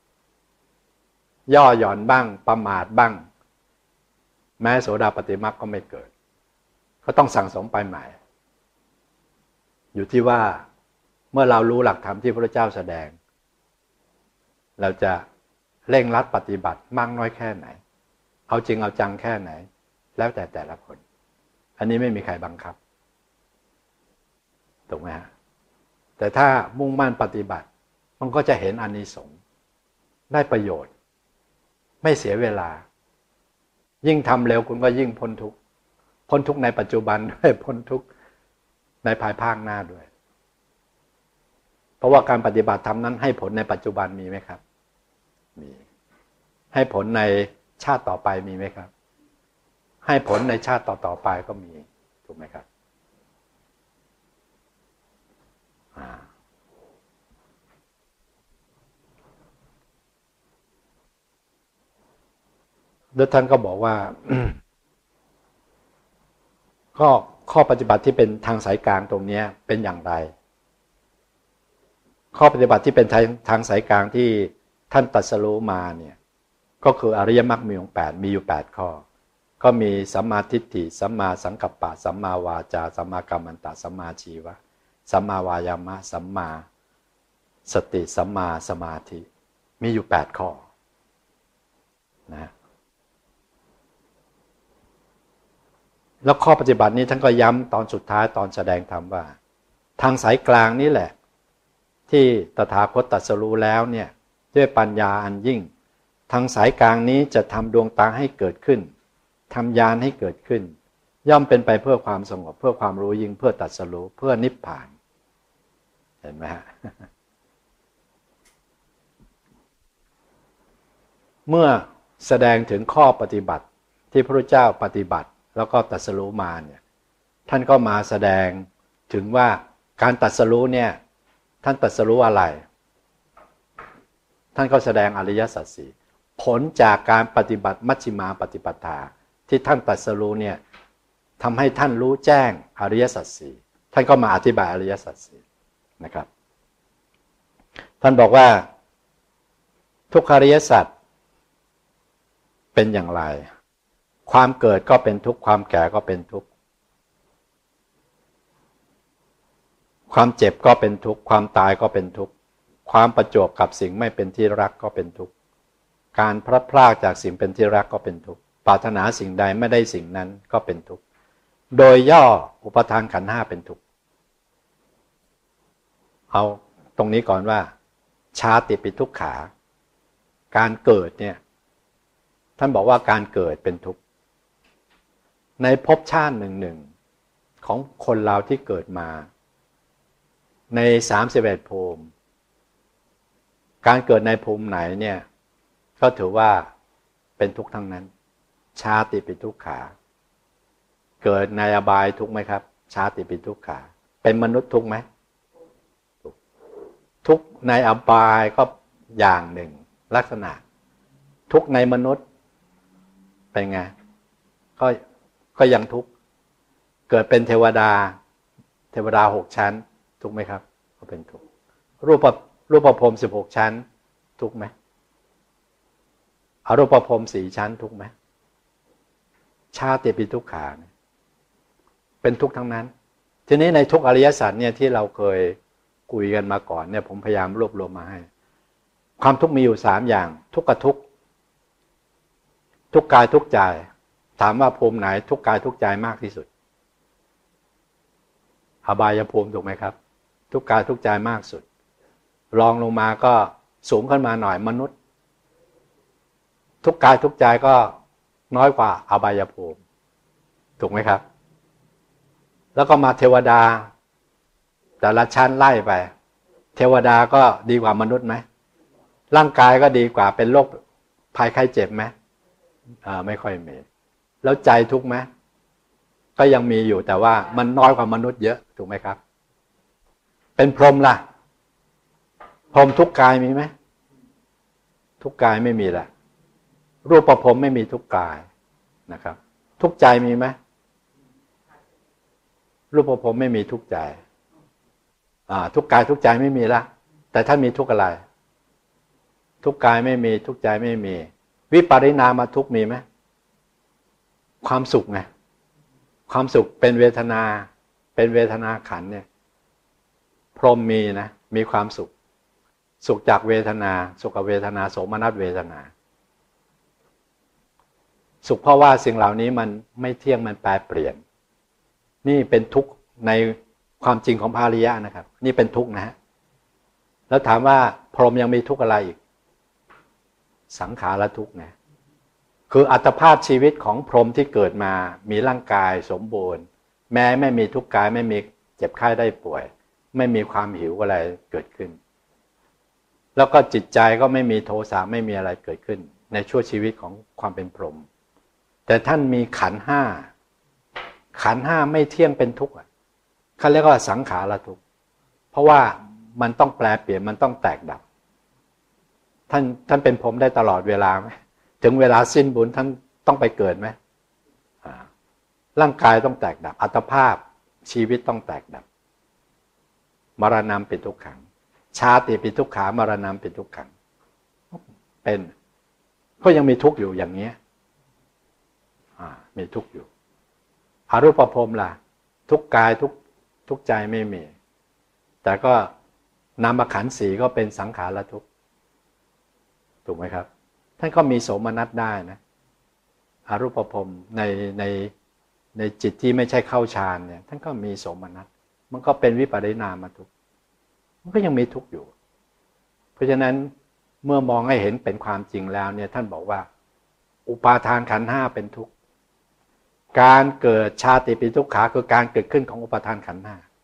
[SPEAKER 1] ย่อหย่อนบ้างประมาทบ้างแม้โสดาปัตติมรรคก็ไม่เกิดก็ต้องสั่งสมไปใหม่อยู่ที่ว่าเมื่อเรารู้หลักธรรมที่พระพุทธเจ้าแสดงเราจะเร่งรัดปฏิบัติมากน้อยแค่ไหนเอาจริงเอาจังแค่ไหนแล้วแต่ละคนอันนี้ไม่มีใครบังคับถูกไหมฮะแต่ถ้ามุ่งมั่นปฏิบัติมันก็จะเห็นอานิสงส์ได้ประโยชน์ไม่เสียเวลายิ่งทำเร็วคุณก็ยิ่งพ้นทุกข์ในปัจจุบันด้วยพ้นทุกข์ในภายภาคหน้าด้วยเพราะว่าการปฏิบัติธรรมนั้นให้ผลในปัจจุบันมีไหมครับมีให้ผลในชาติต่อไปมีไหมครับให้ผลในชาติต่อไปก็มีถูกไหมครับแล้วท่านก็บอกว่า ข้อปฏิบัติที่เป็นทางสายกลางตรงนี้เป็นอย่างไรข้อปฏิบัติที่เป็นทางสายกลางที่ท่านตรัสรู้มาเนี่ยก็คืออริยมรรคมีองค์8มีอยู่8ข้อก็มีสัมมาทิฏฐิสัมมาสังกัปปะสัมมาวาจาสัมมากัมมันตะสัมมาชีวะสัมมาวายามะสัมมาสติสัมมาสมาธิมีอยู่8ข้อนะแล้วข้อปฏิบัตินี้ท่านก็ย้ำตอนสุดท้ายตอนแสดงธรรมว่าทางสายกลางนี่แหละที่ตถาคตตรัสรู้แล้วเนี่ยด้วยปัญญาอันยิ่งทางสายกลางนี้จะทำดวงตาให้เกิดขึ้นทำญาณให้เกิดขึ้นย่อมเป็นไปเพื่อความสงบเพื่อความรู้ยิ่งเพื่อตรัสรู้เพื่อนิพพานเห็นไหมฮะ เมื่อแสดงถึงข้อปฏิบัติที่พระพุทธเจ้าปฏิบัติแล้วก็ตรัสรู้มาเนี่ยท่านก็มาแสดงถึงว่าการตรัสรู้เนี่ยท่านตรัสรู้อะไรท่านก็แสดงอริยสัจสี่ผลจากการปฏิบัติมัชฌิมาปฏิปทาที่ท่านตรัสรู้เนี่ยทำให้ท่านรู้แจ้งอริยสัจสี่ท่านก็มาอธิบายอริยสัจสี่นะครับท่านบอกว่าทุกขอริยสัจเป็นอย่างไรความเกิดก็เป็นทุกข์ความแก่ก็เป็นทุกข์ความเจ็บก็เป็นทุกข์ความตายก็เป็นทุกข์ความประจวบกับสิ่งไม่เป็นที่รักก็เป็นทุกข์การพลัดพรากจากสิ่งเป็นที่รักก็เป็นทุกข์ปรารถนาสิ่งใดไม่ได้สิ่งนั้นก็เป็นทุกข์โดยย่ออุปทานขันธ์ห้าเป็นทุกข์เอาตรงนี้ก่อนว่าชาติปิทุกขาการเกิดเนี่ยท่านบอกว่าการเกิดเป็นทุกข์ในภพชาติหนึ่งของคนเราที่เกิดมาใน31ภูมิการเกิดในภูมิไหนเนี่ยก็ถือว่าเป็นทุกข์ทั้งนั้นชาติปิทุกขาเกิดในอบายทุกข์ไหมครับชาติปิทุกขาเป็นมนุษย์ทุกข์ไหมทุกข์ในอบายก็อย่างหนึ่งลักษณะทุกข์ในมนุษย์เป็นไงก็ยังทุกข์เกิดเป็นเทวดา6ชั้นทุกข์ไหมครับก็เป็นทุกข์รูปภพ16ชั้นทุกข์ไหมอรูปภพ4ชั้นทุกข์ไหมชาติปิทุกขาเป็นทุกข์ทั้งนั้นทีนี้ในทุกอริยสัจเนี่ยที่เราเคยคุยกันมาก่อนเนี่ยผมพยายามรวบรวมมาให้ความทุกข์มีอยู่3อย่างทุกข์กับทุกข์ทุกกายทุกใจถามว่าภูมิไหนทุกกายทุกใจมากที่สุดอบายภูมิถูกไหมครับทุกกายทุกใจมากสุดรองลงมาก็สูงขึ้นมาหน่อยมนุษย์ทุกกายทุกใจก็น้อยกว่าอบายภูมิถูกไหมครับแล้วก็มาเทวดาแต่ละชั้นไล่ไปเทวดาก็ดีกว่ามนุษย์ไหมร่างกายก็ดีกว่าเป็นโรคภัยไข้เจ็บไหมไม่ค่อยมีแล้วใจทุกข์ไหมก็ยังมีอยู่แต่ว่ามันน้อยกว่ามนุษย์เยอะถูกไหมครับเป็นพรหมล่ะพรหมทุกกายมีไหมทุกกายไม่มีละรูปประพรหมไม่มีทุกกายนะครับทุกใจมีไหมรูปประพรหมไม่มีทุกใจทุกกายทุกใจไม่มีละแต่ท่านมีทุกอะไรทุกกายไม่มีทุกใจไม่มีวิปริณามทุกข์มีไหมความสุขไงความสุขเป็นเวทนาขันธ์เนี่ยพรหมมีนะมีความสุขจากเวทนาสุขเวทนาโสมนัสเวทนาสุขเพราะว่าสิ่งเหล่านี้มันไม่เที่ยงมันแปรเปลี่ยนนี่เป็นทุกข์ในความจริงของพระอริยะนะครับนี่เป็นทุกข์นะฮะแล้วถามว่าพรหมยังมีทุกข์อะไรอีกสังขารทุกข์นะคืออัตภาพชีวิตของพรหมที่เกิดมามีร่างกายสมบูรณ์แม้ไม่มีทุกข์กายไม่มีเจ็บไข้ได้ป่วยไม่มีความหิวอะไรเกิดขึ้นแล้วก็จิตใจก็ไม่มีโทสะไม่มีอะไรเกิดขึ้นในช่วงชีวิตของความเป็นพรหมแต่ท่านมีขันธ์ห้าไม่เที่ยงเป็นทุกข์เขาเรียกว่าสังขารทุกข์เพราะว่ามันต้องแปรเปลี่ยนมันต้องแตกดับท่านเป็นพรหมได้ตลอดเวลาไหมถึงเวลาสิ้นบุญท่านต้องไปเกิดไหมร่างกายต้องแตกดับอัตภาพชีวิตต้องแตกดับมรณะเป็นทุกขังชาติเป็นทุกขามรณะเป็นทุกขังเป็นก็ยังมีทุกข์อยู่อย่างนี้มีทุกข์อยู่อรูปภพล่ะทุกกายทุกใจไม่มีแต่ก็นามขันธ์4ก็เป็นสังขารทุกข์ถูกไหมครับท่านก็มีโสมนัสได้นะอรูปภพในในจิตที่ไม่ใช่เข้าฌานเนี่ยท่านก็มีโสมนัสมันก็เป็นวิปริณามทุกข์มันก็ยังมีทุกข์อยู่เพราะฉะนั้นเมื่อมองให้เห็นเป็นความจริงแล้วเนี่ยท่านบอกว่าอุปาทานขันธ์5เป็นทุกข์การเกิดชาติปิทุกขาคือการเกิดขึ้นของอุปาทานขันธ์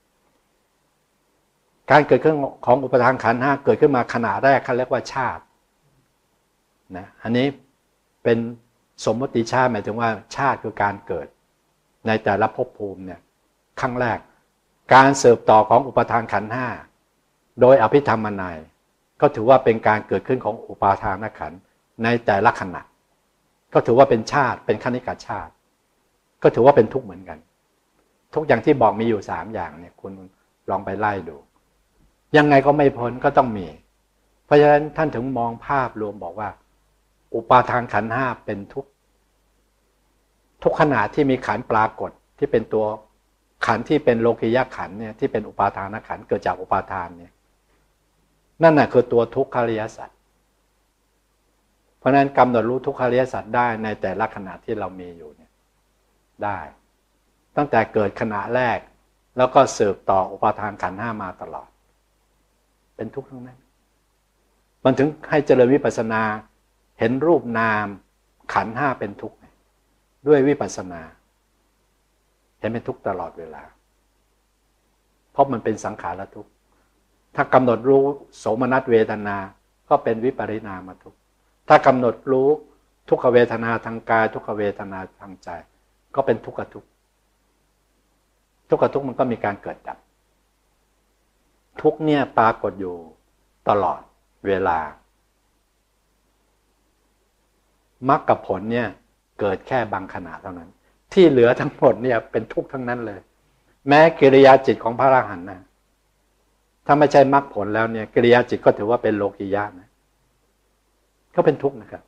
[SPEAKER 1] 5การเกิดขึ้นของอุปาทานขันธ์5เกิดขึ้นมาขณะแรกเขาเรียกว่าชาตินะอันนี้เป็นสมมติชาติหมายถึงว่าชาติคือการเกิดในแต่ละภพภูมิเนี่ยครั้งแรกการสืบต่อของอุปาทานขันธ์5โดยอภิธรรมนัยก็ถือว่าเป็นการเกิดขึ้นของอุปาทานขันธ์ในแต่ละขณะก็ถือว่าเป็นชาติเป็นคณิกาชาติก็ถือว่าเป็นทุกข์เหมือนกันทุกอย่างที่บอกมีอยู่3อย่างเนี่ยคุณลองไปไล่ดูยังไงก็ไม่พ้นก็ต้องมีเพราะฉะนั้นท่านถึงมองภาพรวมบอกว่าอุปาทานขันธ์5เป็นทุกข์ทุกขณะที่มีขันธ์ปรากฏที่เป็นตัวขันธ์ที่เป็นโลกิยขันธ์เนี่ยที่เป็นอุปาทานขันธ์เกิดจากอุปาทานเนี่ยนั่นน่ะคือตัวทุกขอริยสัจเพราะนั้นกำหนดรู้ทุกขอริยสัจได้ในแต่ละขณะที่เรามีอยู่เนี่ยได้ตั้งแต่เกิดขณะแรกแล้วก็สืบต่ออุปาทานขันธ์5มาตลอดเป็นทุกข์ทั้งนั้นมันถึงให้เจริญวิปัสสนาเห็นรูปนามขันธ์5เป็นทุกข์ด้วยวิปัสสนาเห็นเป็นทุกข์ตลอดเวลาเพราะมันเป็นสังขารทุกข์ถ้ากำหนดรู้โสมนัสเวทนาก็เป็นวิปริณามทุกข์ถ้ากำหนดรู้ทุกขเวทนาทางกายทุกขเวทนาทางใจก็เป็นทุกขทุกข์ทุกขทุกข์มันก็มีการเกิดดับทุกข์เนี่ยปรากฏอยู่ตลอดเวลามรรคกับผลเนี่ยเกิดแค่บางขณะเท่านั้นที่เหลือทั้งหมดเนี่ยเป็นทุกข์ทั้งนั้นเลยแม้กิริยาจิตของพระอรหันต์นะถ้าไม่ใช่มรรคผลแล้วเนี่ยกิริยาจิตก็ถือว่าเป็นโลกิยะนะก็เป็นทุกข์นะครับ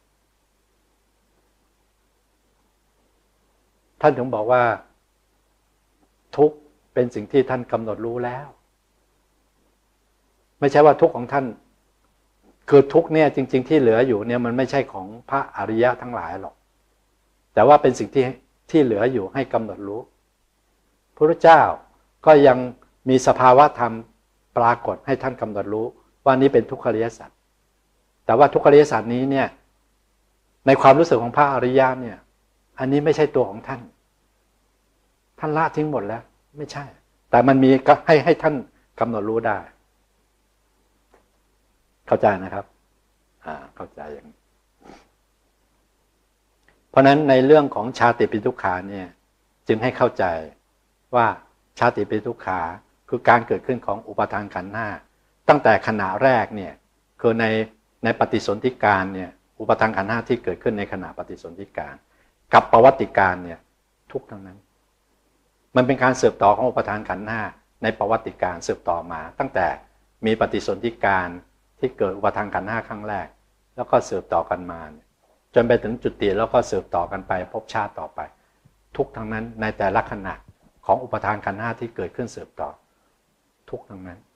[SPEAKER 1] ท่านถึงบอกว่าทุกข์เป็นสิ่งที่ท่านกำหนดรู้แล้วไม่ใช่ว่าทุกข์ของท่านคือทุกข์เนี่ยจริงๆที่เหลืออยู่เนี่ยมันไม่ใช่ของพระอริยะทั้งหลายหรอกแต่ว่าเป็นสิ่งที่เหลืออยู่ให้กำหนดรู้พระพุทธเจ้าก็ยังมีสภาวะธรรมปรากฏให้ท่านกำหนดรู้ว่านี้เป็นทุกขอริยสัจแต่ว่าทุกขอริยสัจนี้เนี่ยในความรู้สึกของพระอริยะเนี่ยอันนี้ไม่ใช่ตัวของท่านท่านละทิ้งหมดแล้วไม่ใช่แต่มันมีก็ให้ท่านกำหนดรู้ได้เข้าใจนะครับเข้าใจอย่างนี้เพราะฉะนั้นในเรื่องของชาติปิทุกขาเนี่ยจึงให้เข้าใจว่าชาติปิทุกขาคือการเกิดขึ้นของอุปาทานขันธ์5ตั้งแต่ขณะแรกเนี่ยคือในปฏิสนธิการเนี่ยอุปาทานขันธ์5ที่เกิดขึ้นในขณะปฏิสนธิการกับปวัตติการเนี่ยทุกทั้งนั้นมันเป็นการสืบต่อของอุปาทานขันธ์5ในปวัตติการสืบต่อมาตั้งแต่มีปฏิสนธิการที่เกิดอุปาทานขันธ์5ครั้งแรกแล้วก็สืบต่อกันมาจนไปถึงจุติแล้วก็สืบต่อกันไปภพชาติต่อไปทุกทั้งนั้นในแต่ละขณะของอุปาทานขันธ์5ที่เกิดขึ้นสืบต่อทุกทั้งนั้น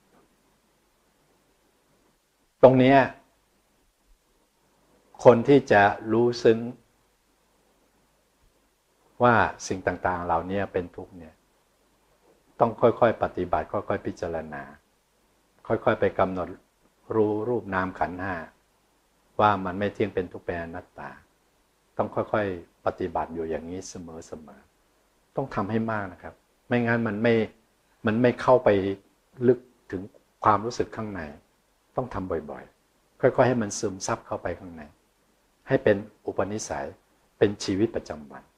[SPEAKER 1] ตรงนี้คนที่จะรู้ซึ้งว่าสิ่งต่างๆเหล่านี้เป็นทุกข์เนี่ยต้องค่อยๆปฏิบัติค่อยๆพิจารณาค่อยๆไปกำหนดรู้รูปนามขันธ์5ว่ามันไม่เที่ยงเป็นทุกข์เป็นอนัตตาต้องค่อยๆปฏิบัติอยู่อย่างนี้เสมอๆต้องทำให้มากนะครับไม่งั้นมันไม่เข้าไปลึกถึงความรู้สึกข้างในต้องทำบ่อยๆค่อยๆให้มันซึมซับเข้าไปข้างในให้เป็นอุปนิสัยเป็นชีวิตประจำวัน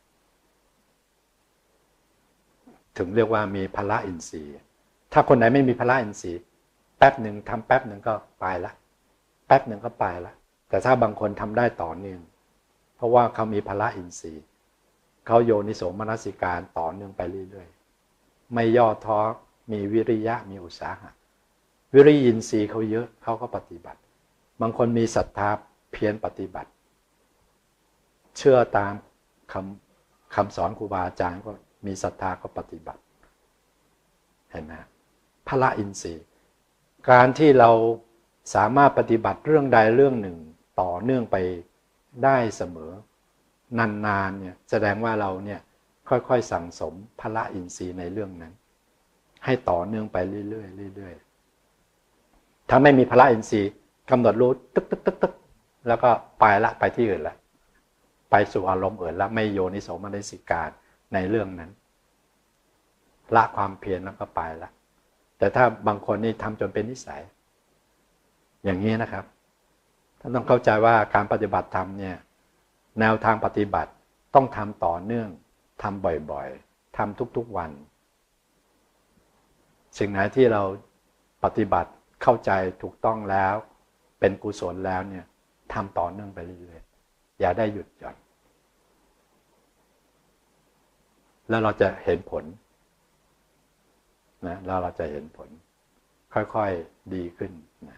[SPEAKER 1] ถึงเรียกว่ามีพละอินทรีย์ถ้าคนไหนไม่มีพละอินทรีย์แป๊บหนึ่งทำแป๊บหนึ่งก็ไปละแป๊บหนึ่งก็ไปละแต่ถ้าบางคนทำได้ต่อเนื่องเพราะว่าเขามีพละอินทรีย์เขาโยนิโสมนสิการต่อเนื่องไปเรื่อยๆไม่ย่อท้อมีวิริยะมีอุตสาหะวิริยินทรีย์เขาเยอะเขาก็ปฏิบัติบางคนมีศรัทธาเพียรปฏิบัติเชื่อตามคำสอนครูบาอาจารย์ก็มีศรัทธาก็ปฏิบัติเห็นไหมพละอินทรีย์การที่เราสามารถปฏิบัติเรื่องใดเรื่องหนึ่งต่อเนื่องไปได้เสมอนานๆเนี่ยแสดงว่าเราเนี่ยค่อยๆสั่งสมพละอินทรีย์ในเรื่องนั้นให้ต่อเนื่องไปเรื่อยๆเรื่อยๆถ้าไม่มีพละอินทรีย์กำหนดรู้ตึกแล้วก็ไปที่อื่นละไปสู่อารมณ์อื่นละไม่โยนิโสมนสิการในเรื่องนั้นละความเพียรแล้วก็ไปละแต่ถ้าบางคนนี่ทำจนเป็นนิสัยอย่างนี้นะครับท่านต้องเข้าใจว่าการปฏิบัติธรรมเนี่ยแนวทางปฏิบัติต้องทำต่อเนื่องทำบ่อยๆทำทุกๆวันสิ่งไหนที่เราปฏิบัติเข้าใจถูกต้องแล้วเป็นกุศลแล้วเนี่ยทำต่อเนื่องไปเรื่อยๆอย่าได้หยุดหย่อนแล้วเราจะเห็นผลนะแล้วเราจะเห็นผลค่อยๆดีขึ้นนะ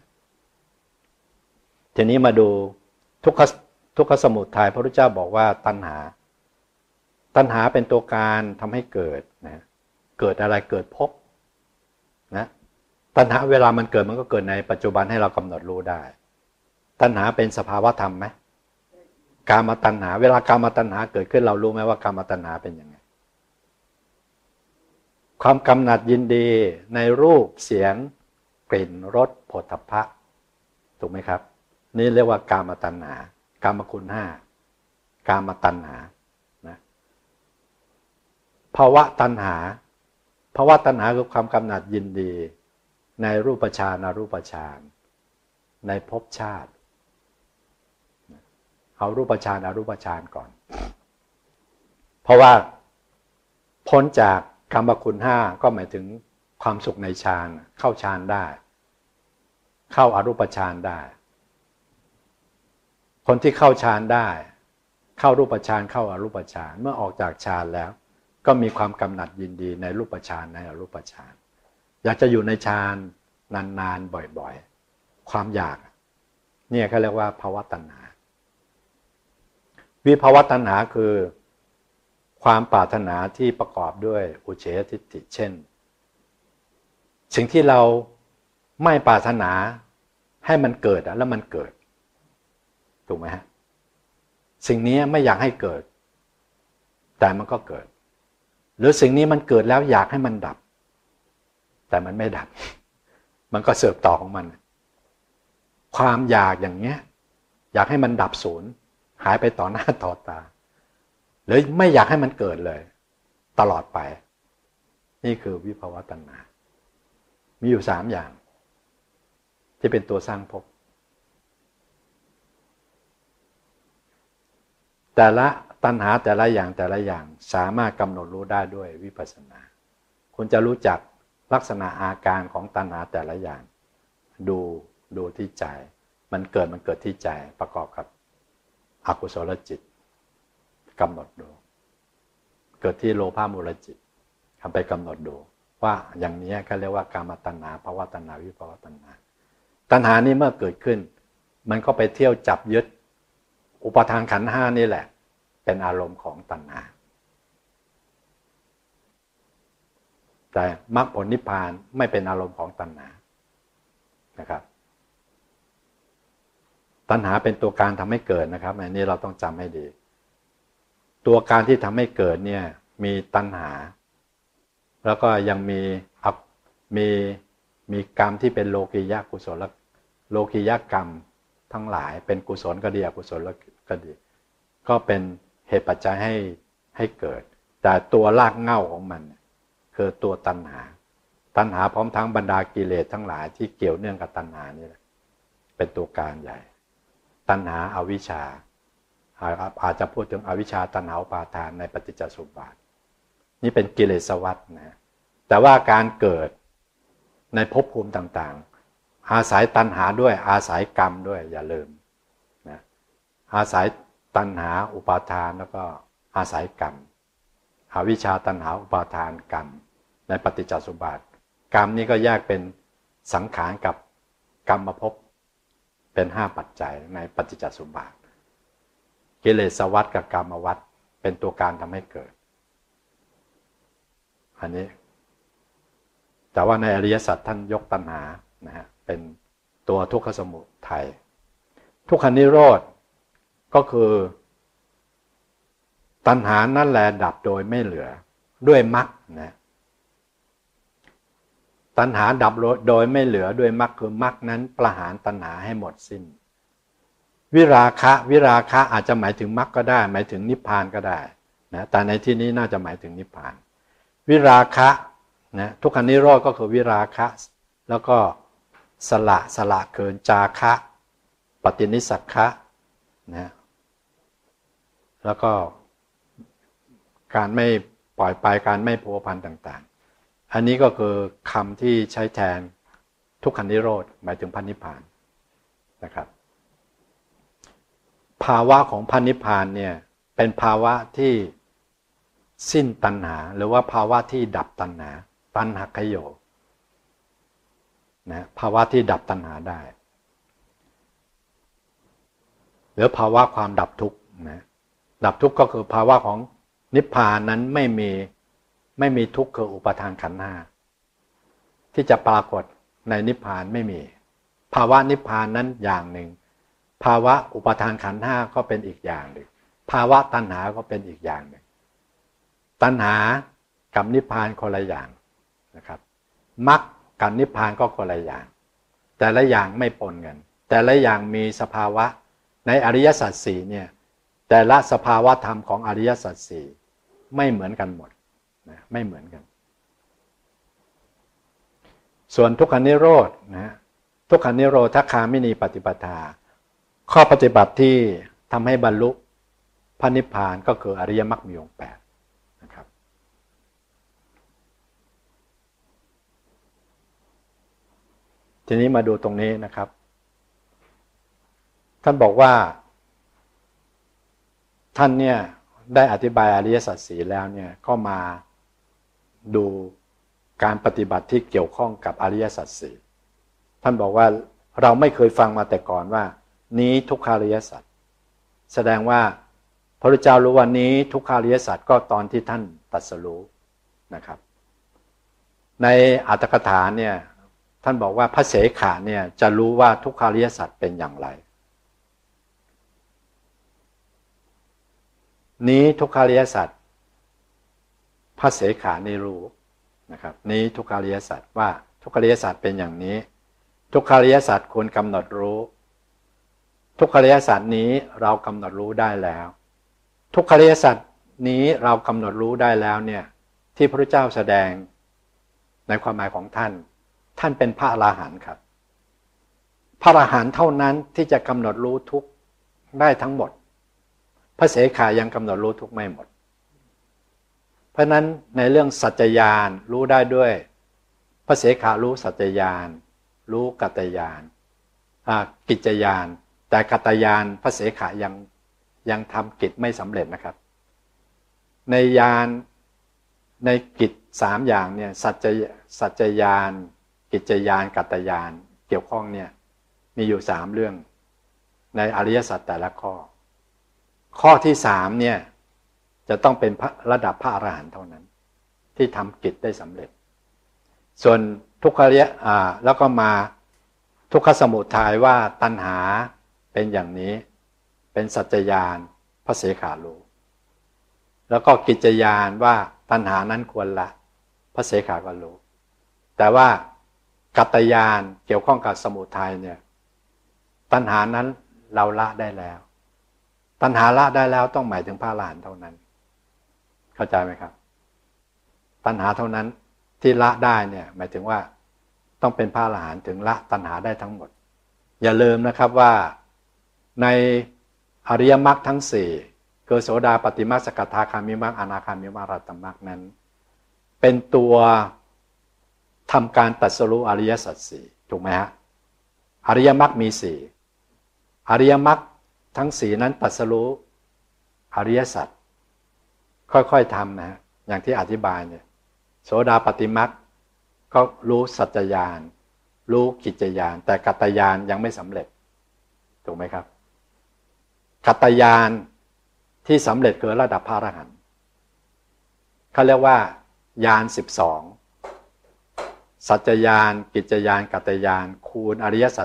[SPEAKER 1] ทีนี้มาดูทุกขสมุทัยพระพุทธเจ้าบอกว่าตัณหาเป็นตัวการทำให้เกิดนะเกิดอะไรเกิดภพนะตัณหาเวลามันเกิดมันก็เกิดในปัจจุบันให้เรากำหนดรู้ได้ตัณหาเป็นสภาวะธรรมไหมกามตัณหาเวลากามตัณหาเกิดขึ้นเรารู้ไหมว่ากามตัณหาเป็นยังไงความกำหนัดยินดีในรูปเสียงกลิ่นรสโผฏฐัพพะถูกไหมครับนี่เรียกว่ากามตัณหากามคุณห้ากามตัณหานะภาวะตัณหาคือความกำหนัดยินดีในรูปฌานอรูปฌานในภพชาติเอารูปฌานอรูปฌานก่อนเพราะว่าพ้นจากกามคุณห้าก็หมายถึงความสุขในฌานเข้าฌานได้เข้าอรูปฌานได้คนที่เข้าฌานได้เข้ารูปฌานเข้าอรูปฌานเมื่อออกจากฌานแล้วก็มีความกำหนัดยินดีในรูปฌานในอรูปฌานอยากจะอยู่ในฌานนานๆบ่อยๆความอยากเนี่ยเขาเรียกว่าภวตัณหาวิภวตัณหาคือความปรารถนาที่ประกอบด้วยอุเฉททิฏฐิเช่นสิ่งที่เราไม่ปรารถนาให้มันเกิดแล้วมันเกิดถูกไหมฮะสิ่งนี้ไม่อยากให้เกิดแต่มันก็เกิดหรือสิ่งนี้มันเกิดแล้วอยากให้มันดับแต่มันไม่ดับมันก็เสืบต่อของมันความอยากอย่างเงี้ยอยากให้มันดับศูนย์หายไปต่อหน้าต่อตาหรือไม่อยากให้มันเกิดเลยตลอดไปนี่คือวิภวตัณหามีอยู่3อย่างที่เป็นตัวสร้างภพแต่ละตัณหาแต่ละอย่างสามารถกำหนดรู้ได้ด้วยวิปัสสนาคุณจะรู้จักลักษณะอาการของตัณหาแต่ละอย่างดูที่ใจมันเกิดที่ใจประกอบกับอกุศลจิตกำหนดดูเกิดที่โลภะมูลจิตทำไปกำหนดดูว่าอย่างนี้เขาเรียกว่ากามตัณหาภวตัณหาวิภวตัณหาตัณหานี้เมื่อเกิดขึ้นมันก็ไปเที่ยวจับยึดอุปทานขันธ์ห้านี่แหละเป็นอารมณ์ของตัณหาแต่มรรคผลนิพพานไม่เป็นอารมณ์ของตัณหานะครับตัณหาเป็นตัวการทำให้เกิดนะครับอันนี้เราต้องจำให้ดีตัวการที่ทำให้เกิดเนี่ยมีตัณหาแล้วก็ยังมีกรรมที่เป็นโลกียะกุศลโลกียะกรรมทั้งหลายเป็นกุศลก็ดีอกุศลก็ดีก็เป็นเหตุปัจจัยให้เกิดแต่ตัวรากเหง้าของมันคือตัวตัณหาพร้อมทั้งบรรดากิเลสทั้งหลายที่เกี่ยวเนื่องกับตัณหานี่แหละเป็นตัวการใหญ่ตัณหาอวิชชาอาจจะพูดถึงอวิชชาตัณหาอุปาทานในปฏิจจสมุปบาทนี่เป็นกิเลสวัฏนะแต่ว่าการเกิดในภพภูมิต่างๆอาศัยตัณหาด้วยอาศัยกรรมด้วยอย่าลืมนะอาศัยตัณหาอุปาทานแล้วก็อาศัยกรรมอวิชชาตัณหาอุปาทานกรรมในปฏิจจสมุปบาทกรรมนี้ก็แยกเป็นสังขารกับกรรมภพเป็น5ปัจจัยในปฏิจจสมุปบาทกิเลสวัฏกับกรรมวัฏเป็นตัวการทำให้เกิดอันนี้แต่ว่าในอริยสัจท่านยกตัณหานะฮะเป็นตัวทุกขสมุทัยทุกขนิโรธก็คือตัณหานั่นแหละดับโดยไม่เหลือด้วยมรรคนะตัณหาดับโดยไม่เหลือด้วยมรรคคือมรรคนั้นประหารตัณหาให้หมดสิ้นวิราคะอาจจะหมายถึงมรรคก็ได้หมายถึงนิพพานก็ได้นะแต่ในที่นี้น่าจะหมายถึงนิพพานวิราคะนะทุกขันนิโรธก็คือวิราคะแล้วก็สละเกินจาคะปฏินิสสักคะนะแล้วก็การไม่ปล่อยไปการไม่พัวพันต่างๆอันนี้ก็คือคำที่ใช้แทนทุกขันนิโรธหมายถึงพระนิพพานนะครับภาวะของพระนิพพานเนี่ยเป็นภาวะที่สิ้นตัณหาหรือว่าภาวะที่ดับตัณหาตัณหคโยนะภาวะที่ดับตัณหาได้หรือภาวะความดับทุกข์นะดับทุกข์ก็คือภาวะของนิพพานนั้นไม่มีทุกข์คืออุปาทานขันธ์ห้าที่จะปรากฏในนิพพานไม่มีภาวะนิพพานนั้นอย่างหนึ่งภาวะอุปาทานขันธ์ห้าก็เป็นอีกอย่างหนึ่งภาวะตัณหาก็เป็นอีกอย่างหนึ่งตัณหากับนิพพานคนละอย่างนะครับมรรคกับนิพพานก็คนละอย่างแต่ละอย่างไม่ปนกันแต่ละอย่างมีสภาวะในอริยสัจสี่เนี่ยแต่ละสภาวะธรรมของอริยสัจสี่ไม่เหมือนกันหมดนะไม่เหมือนกันส่วนทุกขันนิโรธนะทุกขันนิโรธคามินีปฏิปทาข้อปฏิบัติที่ทำให้บรรลุพระนิพพานก็คืออริยมรรคมีองค์8นะครับทีนี้มาดูตรงนี้นะครับท่านบอกว่าท่านเนี่ยได้อธิบายอริยสัจสี่แล้วเนี่ยก็มาดูการปฏิบัติที่เกี่ยวข้องกับอริยสัจสี่ท่านบอกว่าเราไม่เคยฟังมาแต่ก่อนว่านี้ทุกขาริยสัจแสดงว่าพระพุทธเจ้ารู้ว่านี้ทุกขาริยสัจก็ตอนที่ท่านตรัสรู้นะครับในอัตถกถาเนี่ยท่านบอกว่าพระเสขะเนี่ยจะรู้ว่าทุกขาริยสัจเป็นอย่างไรนี้ทุกขาริยสัจพระเสขะนี่รู้นะครับนี้ทุกขาริยสัจว่าทุกขาริยสัจเป็นอย่างนี้ทุกขาริยสัจควรกำหนดรู้ทุกขาริยสัจนี้เรากำหนดรู้ได้แล้วทุกขาริยสัจนี้เรากำหนดรู้ได้แล้วเนี่ยที่พระเจ้าแสดงในความหมายของท่านเป็นพระอรหันต์ครับพระอรหันต์เท่านั้นที่จะกำหนดรู้ทุกได้ทั้งหมดพระเสขะยังกำหนดรู้ทุกไม่หมดเพราะนั้นในเรื่องสัจจญาณรู้ได้ด้วยพระเสขะรู้สัจจญาณรู้กัตตญาณกิจจญาณแต่กัตตญาณพระเสขะยังทำกิจไม่สำเร็จนะครับในญาณในกิจ3อย่างเนี่ยสัจจญาณกิจจญาณกัตตญาณเกี่ยวข้องเนี่ยมีอยู่3เรื่องในอริยสัจแต่ละข้อที่3เนี่ยจะต้องเป็นระดับพระอรหันต์เท่านั้นที่ทำกิจได้สำเร็จส่วนทุกขริยแล้วก็มาทุกขสมุทัยว่าตัณหาเป็นอย่างนี้เป็นสัจจญาณพระเสขะรู้แล้วก็กิจจญาณว่าตัณหานั้นควรละพระเสขะก็รู้แต่ว่ากัตตญาณเกี่ยวข้องกับสมุทัยเนี่ยตัณหานั้นเราละได้แล้วตัณหาละได้แล้วต้องหมายถึงพระอรหันต์เท่านั้นเข้าใจไหมครับตัณหาเท่านั้นที่ละได้เนี่ยหมายถึงว่าต้องเป็นพระอรหันต์ถึงละตัณหาได้ทั้งหมดอย่าลืมนะครับว่าในอริยมรรคทั้ง4คือโสดาปัตติมรรคสกทาคามิมรรคอนาคามิมรรคอรหัตตมรรคนั้นเป็นตัวทำการตรัสรู้อริยสัจสี่ถูกไหมฮะอริยมรรคมี4อริยมรรคทั้ง4นั้นตรัสรู้อริยสัจค่อยๆทำนะฮะอย่างที่อธิบายเนี่ยโสดาปัตติมรรคก็รู้สัจจญาณรู้กิจจญาณแต่กัตตญาณยังไม่สำเร็จถูกไหมครับกัตตญาณที่สำเร็จคือระดับพระอรหันต์เขาเรียกว่าญาณ12สัจจญาณกิจจญาณกัตตญาณคูณอริยสัจ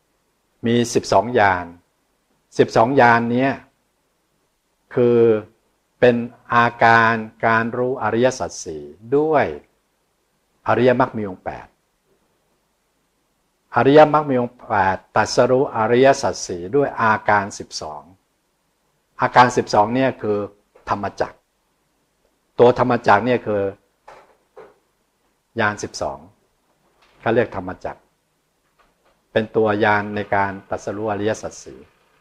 [SPEAKER 1] 4มี12ญาณ12ญาณนี้คือเป็นอาการการรู้อริยสัจสี่ด้วยอริยมรรคมีองค์8อริยมรรคมีองค์8ตรัสรู้อริยสัจสี่ด้วยอาการ12อาการ12เนี่ยคือธรรมจักรตัวธรรมจักรเนี่ยคือญาณ12เขาเรียกธรรมจักรเป็นตัวยานในการตรัสรู้อริยสัจสี่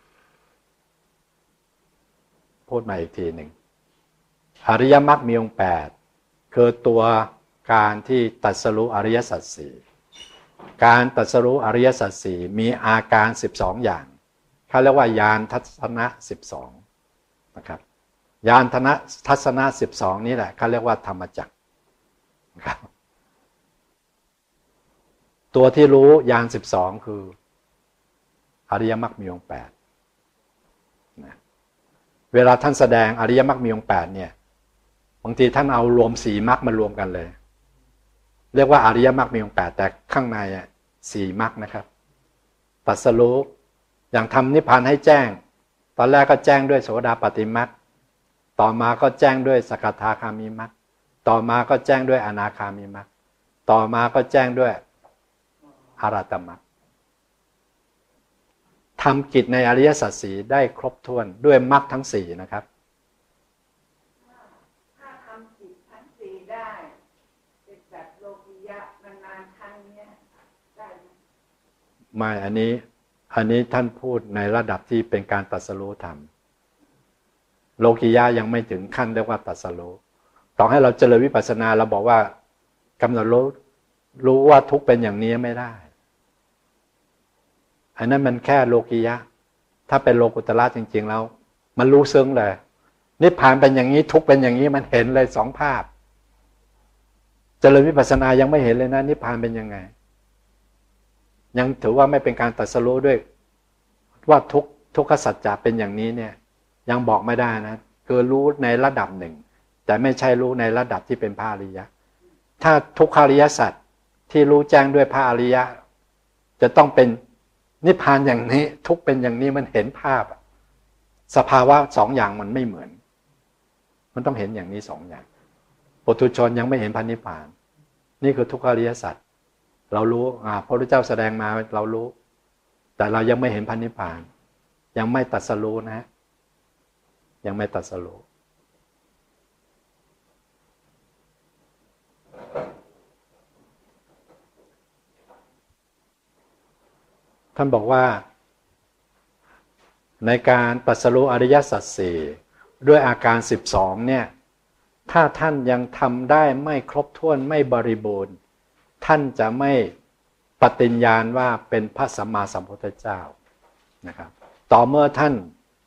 [SPEAKER 1] พูดมาอีกทีหนึ่งอริยมรรคมีองค์8คือตัวการที่ตรัสรู้อริยสัจสี่การตรัสรู้อริยสัจสี่มีอาการ12อย่างเขาเรียกว่ายานทัศนะ12นะครับยานทัศนะ12นี่แหละเขาเรียกว่าธรรมจักรนะครับตัวที่รู้ยาน12คืออริยมรรคมีองค์8นะเวลาท่านแสดงอริยมรรคมีองค์8เนี่ยบางทีท่านเอารวม4มรรคมารวมกันเลยเรียกว่าอริยมรรคมีองค์8แต่ข้างใน4มรรคนะครับตรัสรู้อย่างทำนิพพานให้แจ้งตอนแรกก็แจ้งด้วยโสดาปัตติมรรคต่อมาก็แจ้งด้วยสกทาคามีมรรคต่อมาก็แจ้งด้วยอนาคามีมรรคต่อมาก็แจ้งด้วยอรหัตมรรคทำกิจในอริยสัจสี่ได้ครบถ้วนด้วยมรรคทั้ง4นะครับ
[SPEAKER 3] ถ้าทำจิตทั้ง4ได้เป็นแบบโลกิยะนานๆครั้งเนี้ยได้ไหม
[SPEAKER 1] ไม่อันนี้ท่านพูดในระดับที่เป็นการตรัสรู้ธรรมโลกิยะยังไม่ถึงขั้นเรียกว่าตรัสรู้ต่อให้เราเจริญวิปัสสนาเราบอกว่ากำหนดรู้ว่าทุกข์เป็นอย่างนี้ไม่ได้อันนั้นมันแค่โลกิยะถ้าเป็นโลกุตระจริงๆแล้วมันรู้ซึ้งเลยนิพพานเป็นอย่างนี้ทุกข์เป็นอย่างนี้มันเห็นเลย2ภาพเจริญวิปัสสนายังไม่เห็นเลยนะนิพพานเป็นยังไงยังถือว่าไม่เป็นการตรัสรู้ด้วยว่าทุกขสัจจะเป็นอย่างนี้เนี่ยยังบอกไม่ได้นะคือรู้ในระดับหนึ่งแต่ไม่ใช่รู้ในระดับที่เป็นพระอริยะถ้าทุกขอริยสัจที่รู้แจ้งด้วยพระอริยะจะต้องเป็นนิพพานอย่างนี้ทุกเป็นอย่างนี้มันเห็นภาพสภาวะ2อย่างมันไม่เหมือนมันต้องเห็นอย่างนี้2อย่างปุถุชนยังไม่เห็นพระนิพพานนี่คือทุกขอริยสัจเรารู้พระพุทธเจ้าแสดงมาเรารู้แต่เรายังไม่เห็นพระนิพพานยังไม่ตรัสรู้นะยังไม่ตรัสรู้ท่านบอกว่าในการตรัสรู้อริยสัจสี่ด้วยอาการ12เนี่ยถ้าท่านยังทำได้ไม่ครบถ้วนไม่บริบูรณ์ท่านจะไม่ปฏิญญาณว่าเป็นพระสัมมาสัมพุทธเจ้านะครับต่อเมื่อท่าน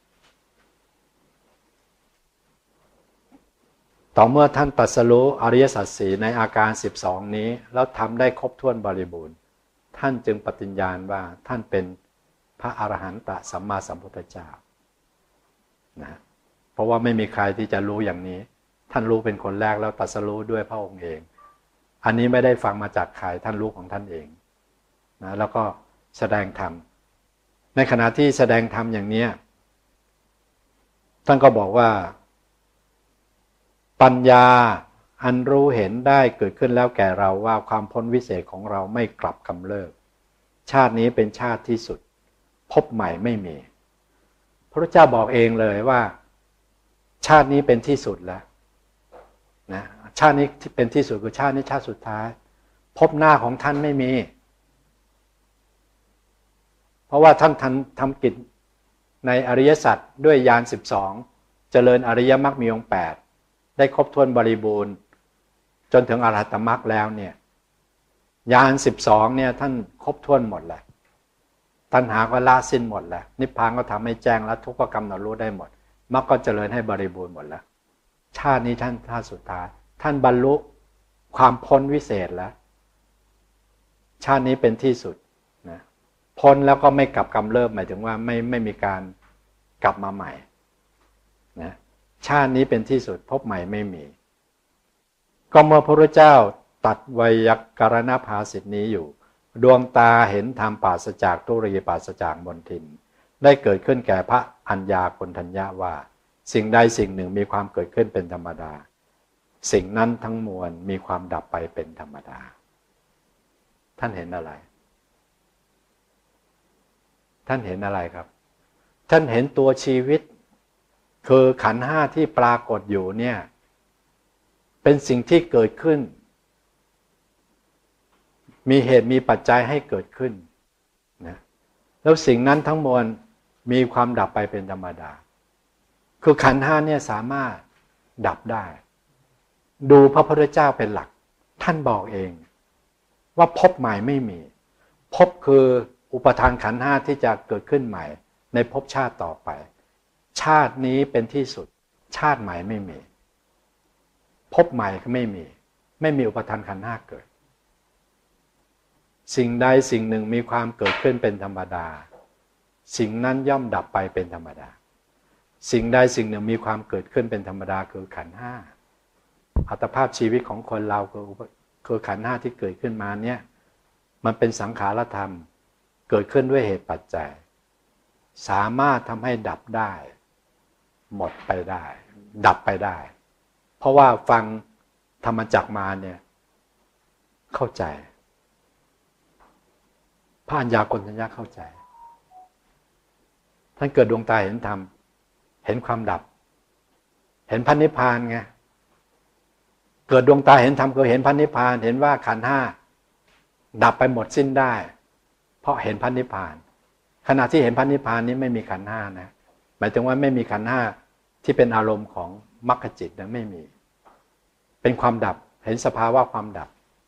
[SPEAKER 1] ตรัสรู้อริยสัจสี่ในอาการ12นี้แล้วทำได้ครบถ้วนบริบูรณ์ท่านจึงปฏิญญาณว่าท่านเป็นพระอรหันตสัมมาสัมพุทธเจ้านะเพราะว่าไม่มีใครที่จะรู้อย่างนี้ท่านรู้เป็นคนแรกแล้วตรัสรู้ด้วยพระองค์เองอันนี้ไม่ได้ฟังมาจากใครท่านรู้ของท่านเองนะแล้วก็แสดงธรรมในขณะที่แสดงธรรมอย่างนี้ท่านก็บอกว่าปัญญาอันรู้เห็นได้เกิดขึ้นแล้วแก่เราว่าความพ้นวิเศษของเราไม่กลับกำเริบชาตินี้เป็นชาติที่สุดพบใหม่ไม่มีพระพุทธเจ้าบอกเองเลยว่าชาตินี้เป็นที่สุดแล้วนะชาตินี้เป็นที่สุดคือชาตินี้ชาติสุดท้ายพบหน้าของท่านไม่มีเพราะว่าท่านทำกิจในอริยสัจด้วยญาณ12เจริญอริยมรรคมีองค์8ได้ครบถ้วนบริบูรณ์จนถึงอรหัตมรรคแล้วเนี่ยญาณ12เนี่ยท่านครบถ้วนหมดแล้วตัณหาก็ละสิ้นหมดแล้วนิพพานก็ทำให้แจ้งแล้วทุกข์ก็กำหนดรู้ได้หมดมรรคก็เจริญให้บริบูรณ์หมดแล้วชาตินี้ท่านชาติสุดท้ายท่านบรรลุความพ้นวิเศษแล้วชาตินี้เป็นที่สุดนะพ้นแล้วก็ไม่กลับกำเริบหมายถึงว่าไม่มีการกลับมาใหม่นะชาตินี้เป็นที่สุดพบใหม่ไม่มีก็เมื่อพระพุทธเจ้าตัดไวยากรณภาสิทธินี้อยู่ดวงตาเห็นธรรมปราศจากทุรีปราศจากมลทินได้เกิดขึ้นแก่พระอัญญาโกณฑัญญะว่าสิ่งใดสิ่งหนึ่งมีความเกิดขึ้นเป็นธรรมดาสิ่งนั้นทั้งมวลมีความดับไปเป็นธรรมดาท่านเห็นอะไรท่านเห็นอะไรครับท่านเห็นตัวชีวิตคือขันธ์ห้าที่ปรากฏอยู่เนี่ยเป็นสิ่งที่เกิดขึ้นมีเหตุมีปัจจัยให้เกิดขึ้นนะแล้วสิ่งนั้นทั้งมวลมีความดับไปเป็นธรรมดาคือขันธ์ห้าเนี่ยสามารถดับได้ดูพระพุทธเจ้าเป็นหลักท่านบอกเองว่าภพใหม่ไม่มีภพคืออุปทานขันธ์ห้าที่จะเกิดขึ้นใหม่ในภพชาติต่อไปชาตินี้เป็นที่สุดชาติใหม่ไม่มีภพใหม่ก็ไม่มีอุปทานขันธ์ห้าเกิดสิ่งใดสิ่งหนึ่งมีความเกิดขึ้นเป็นธรรมดาสิ่งนั้นย่อมดับไปเป็นธรรมดาสิ่งใดสิ่งหนึ่งมีความเกิดขึ้นเป็นธรรมดาคือขันธ์ห้าอัตภาพชีวิตของคนเราคือขันธ์ห้าที่เกิดขึ้นมาเนี่ยมันเป็นสังขารธรรมเกิดขึ้นด้วยเหตุปัจจัยสามารถทำให้ดับได้หมดไปได้ดับไปได้เพราะว่าฟังธรรมจักรมาเนี่ยเข้าใจพระอัญญาโกณทัญญะเข้าใจท่านเกิดดวงตาเห็นธรรมเห็นความดับเห็นพระนิพพานไงเกิดดวงตาเห็นธรรมคือเห็นพระนิพพานเห็นว่าขันธ์ห้าดับไปหมดสิ้นได้เพราะเห็นพระนิพพานขณะที่เห็นพระนิพพานนี้ไม่มีขันธ์ห้านะหมายถึงว่าไม่มีขันธ์ห้าที่เป็นอารมณ์ของมรรคจิตนะไม่มีเป็นความดับเห็นสภาวะความดับ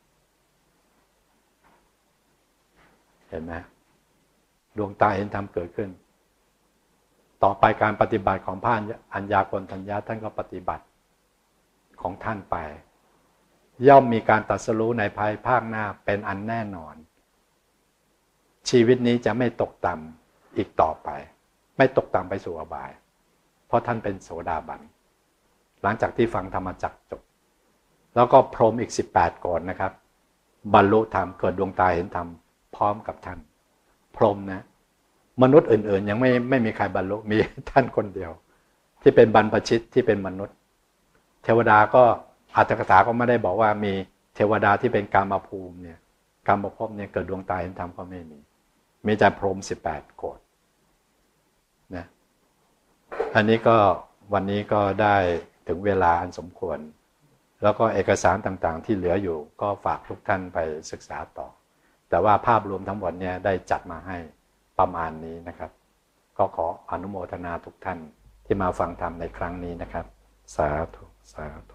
[SPEAKER 1] เห็นไหมดวงตาเห็นธรรมเกิดขึ้นต่อไปการปฏิบัติของพระอัญญาโกณทัญญะท่านก็ปฏิบัติของท่านไปย่อมมีการตรัสรู้ในภายภาคหน้าเป็นอันแน่นอนชีวิตนี้จะไม่ตกต่ำอีกต่อไปไม่ตกต่ำไปสู่อบายเพราะท่านเป็นโสดาบันหลังจากที่ฟังธรรมจักรจบแล้วก็พรหมอีก18 ก่อนนะครับบรรลุธรรมเกิดดวงตาเห็นธรรมพร้อมกับท่านพรหมนะมนุษย์อื่นๆยังไม่มีใครบรรลุมีท่านคนเดียวที่เป็นบรรพชิตที่เป็นมนุษย์เทวดาก็อัตถกถาก็ไม่ได้บอกว่ามีเทวดาที่เป็นกามภูมิเนี่ยกามภพเนี่ยเกิดดวงตาเห็นธรรมก็ไม่มีแต่พรหม18 โกฏนะอันนี้ก็วันนี้ก็ได้ถึงเวลาอันสมควรแล้วก็เอกสารต่างๆที่เหลืออยู่ก็ฝากทุกท่านไปศึกษาต่อแต่ว่าภาพรวมทั้งหมดเนี่ยได้จัดมาให้ประมาณนี้นะครับก็ขออนุโมทนาทุกท่านที่มาฟังธรรมในครั้งนี้นะครับสาธุสาธุ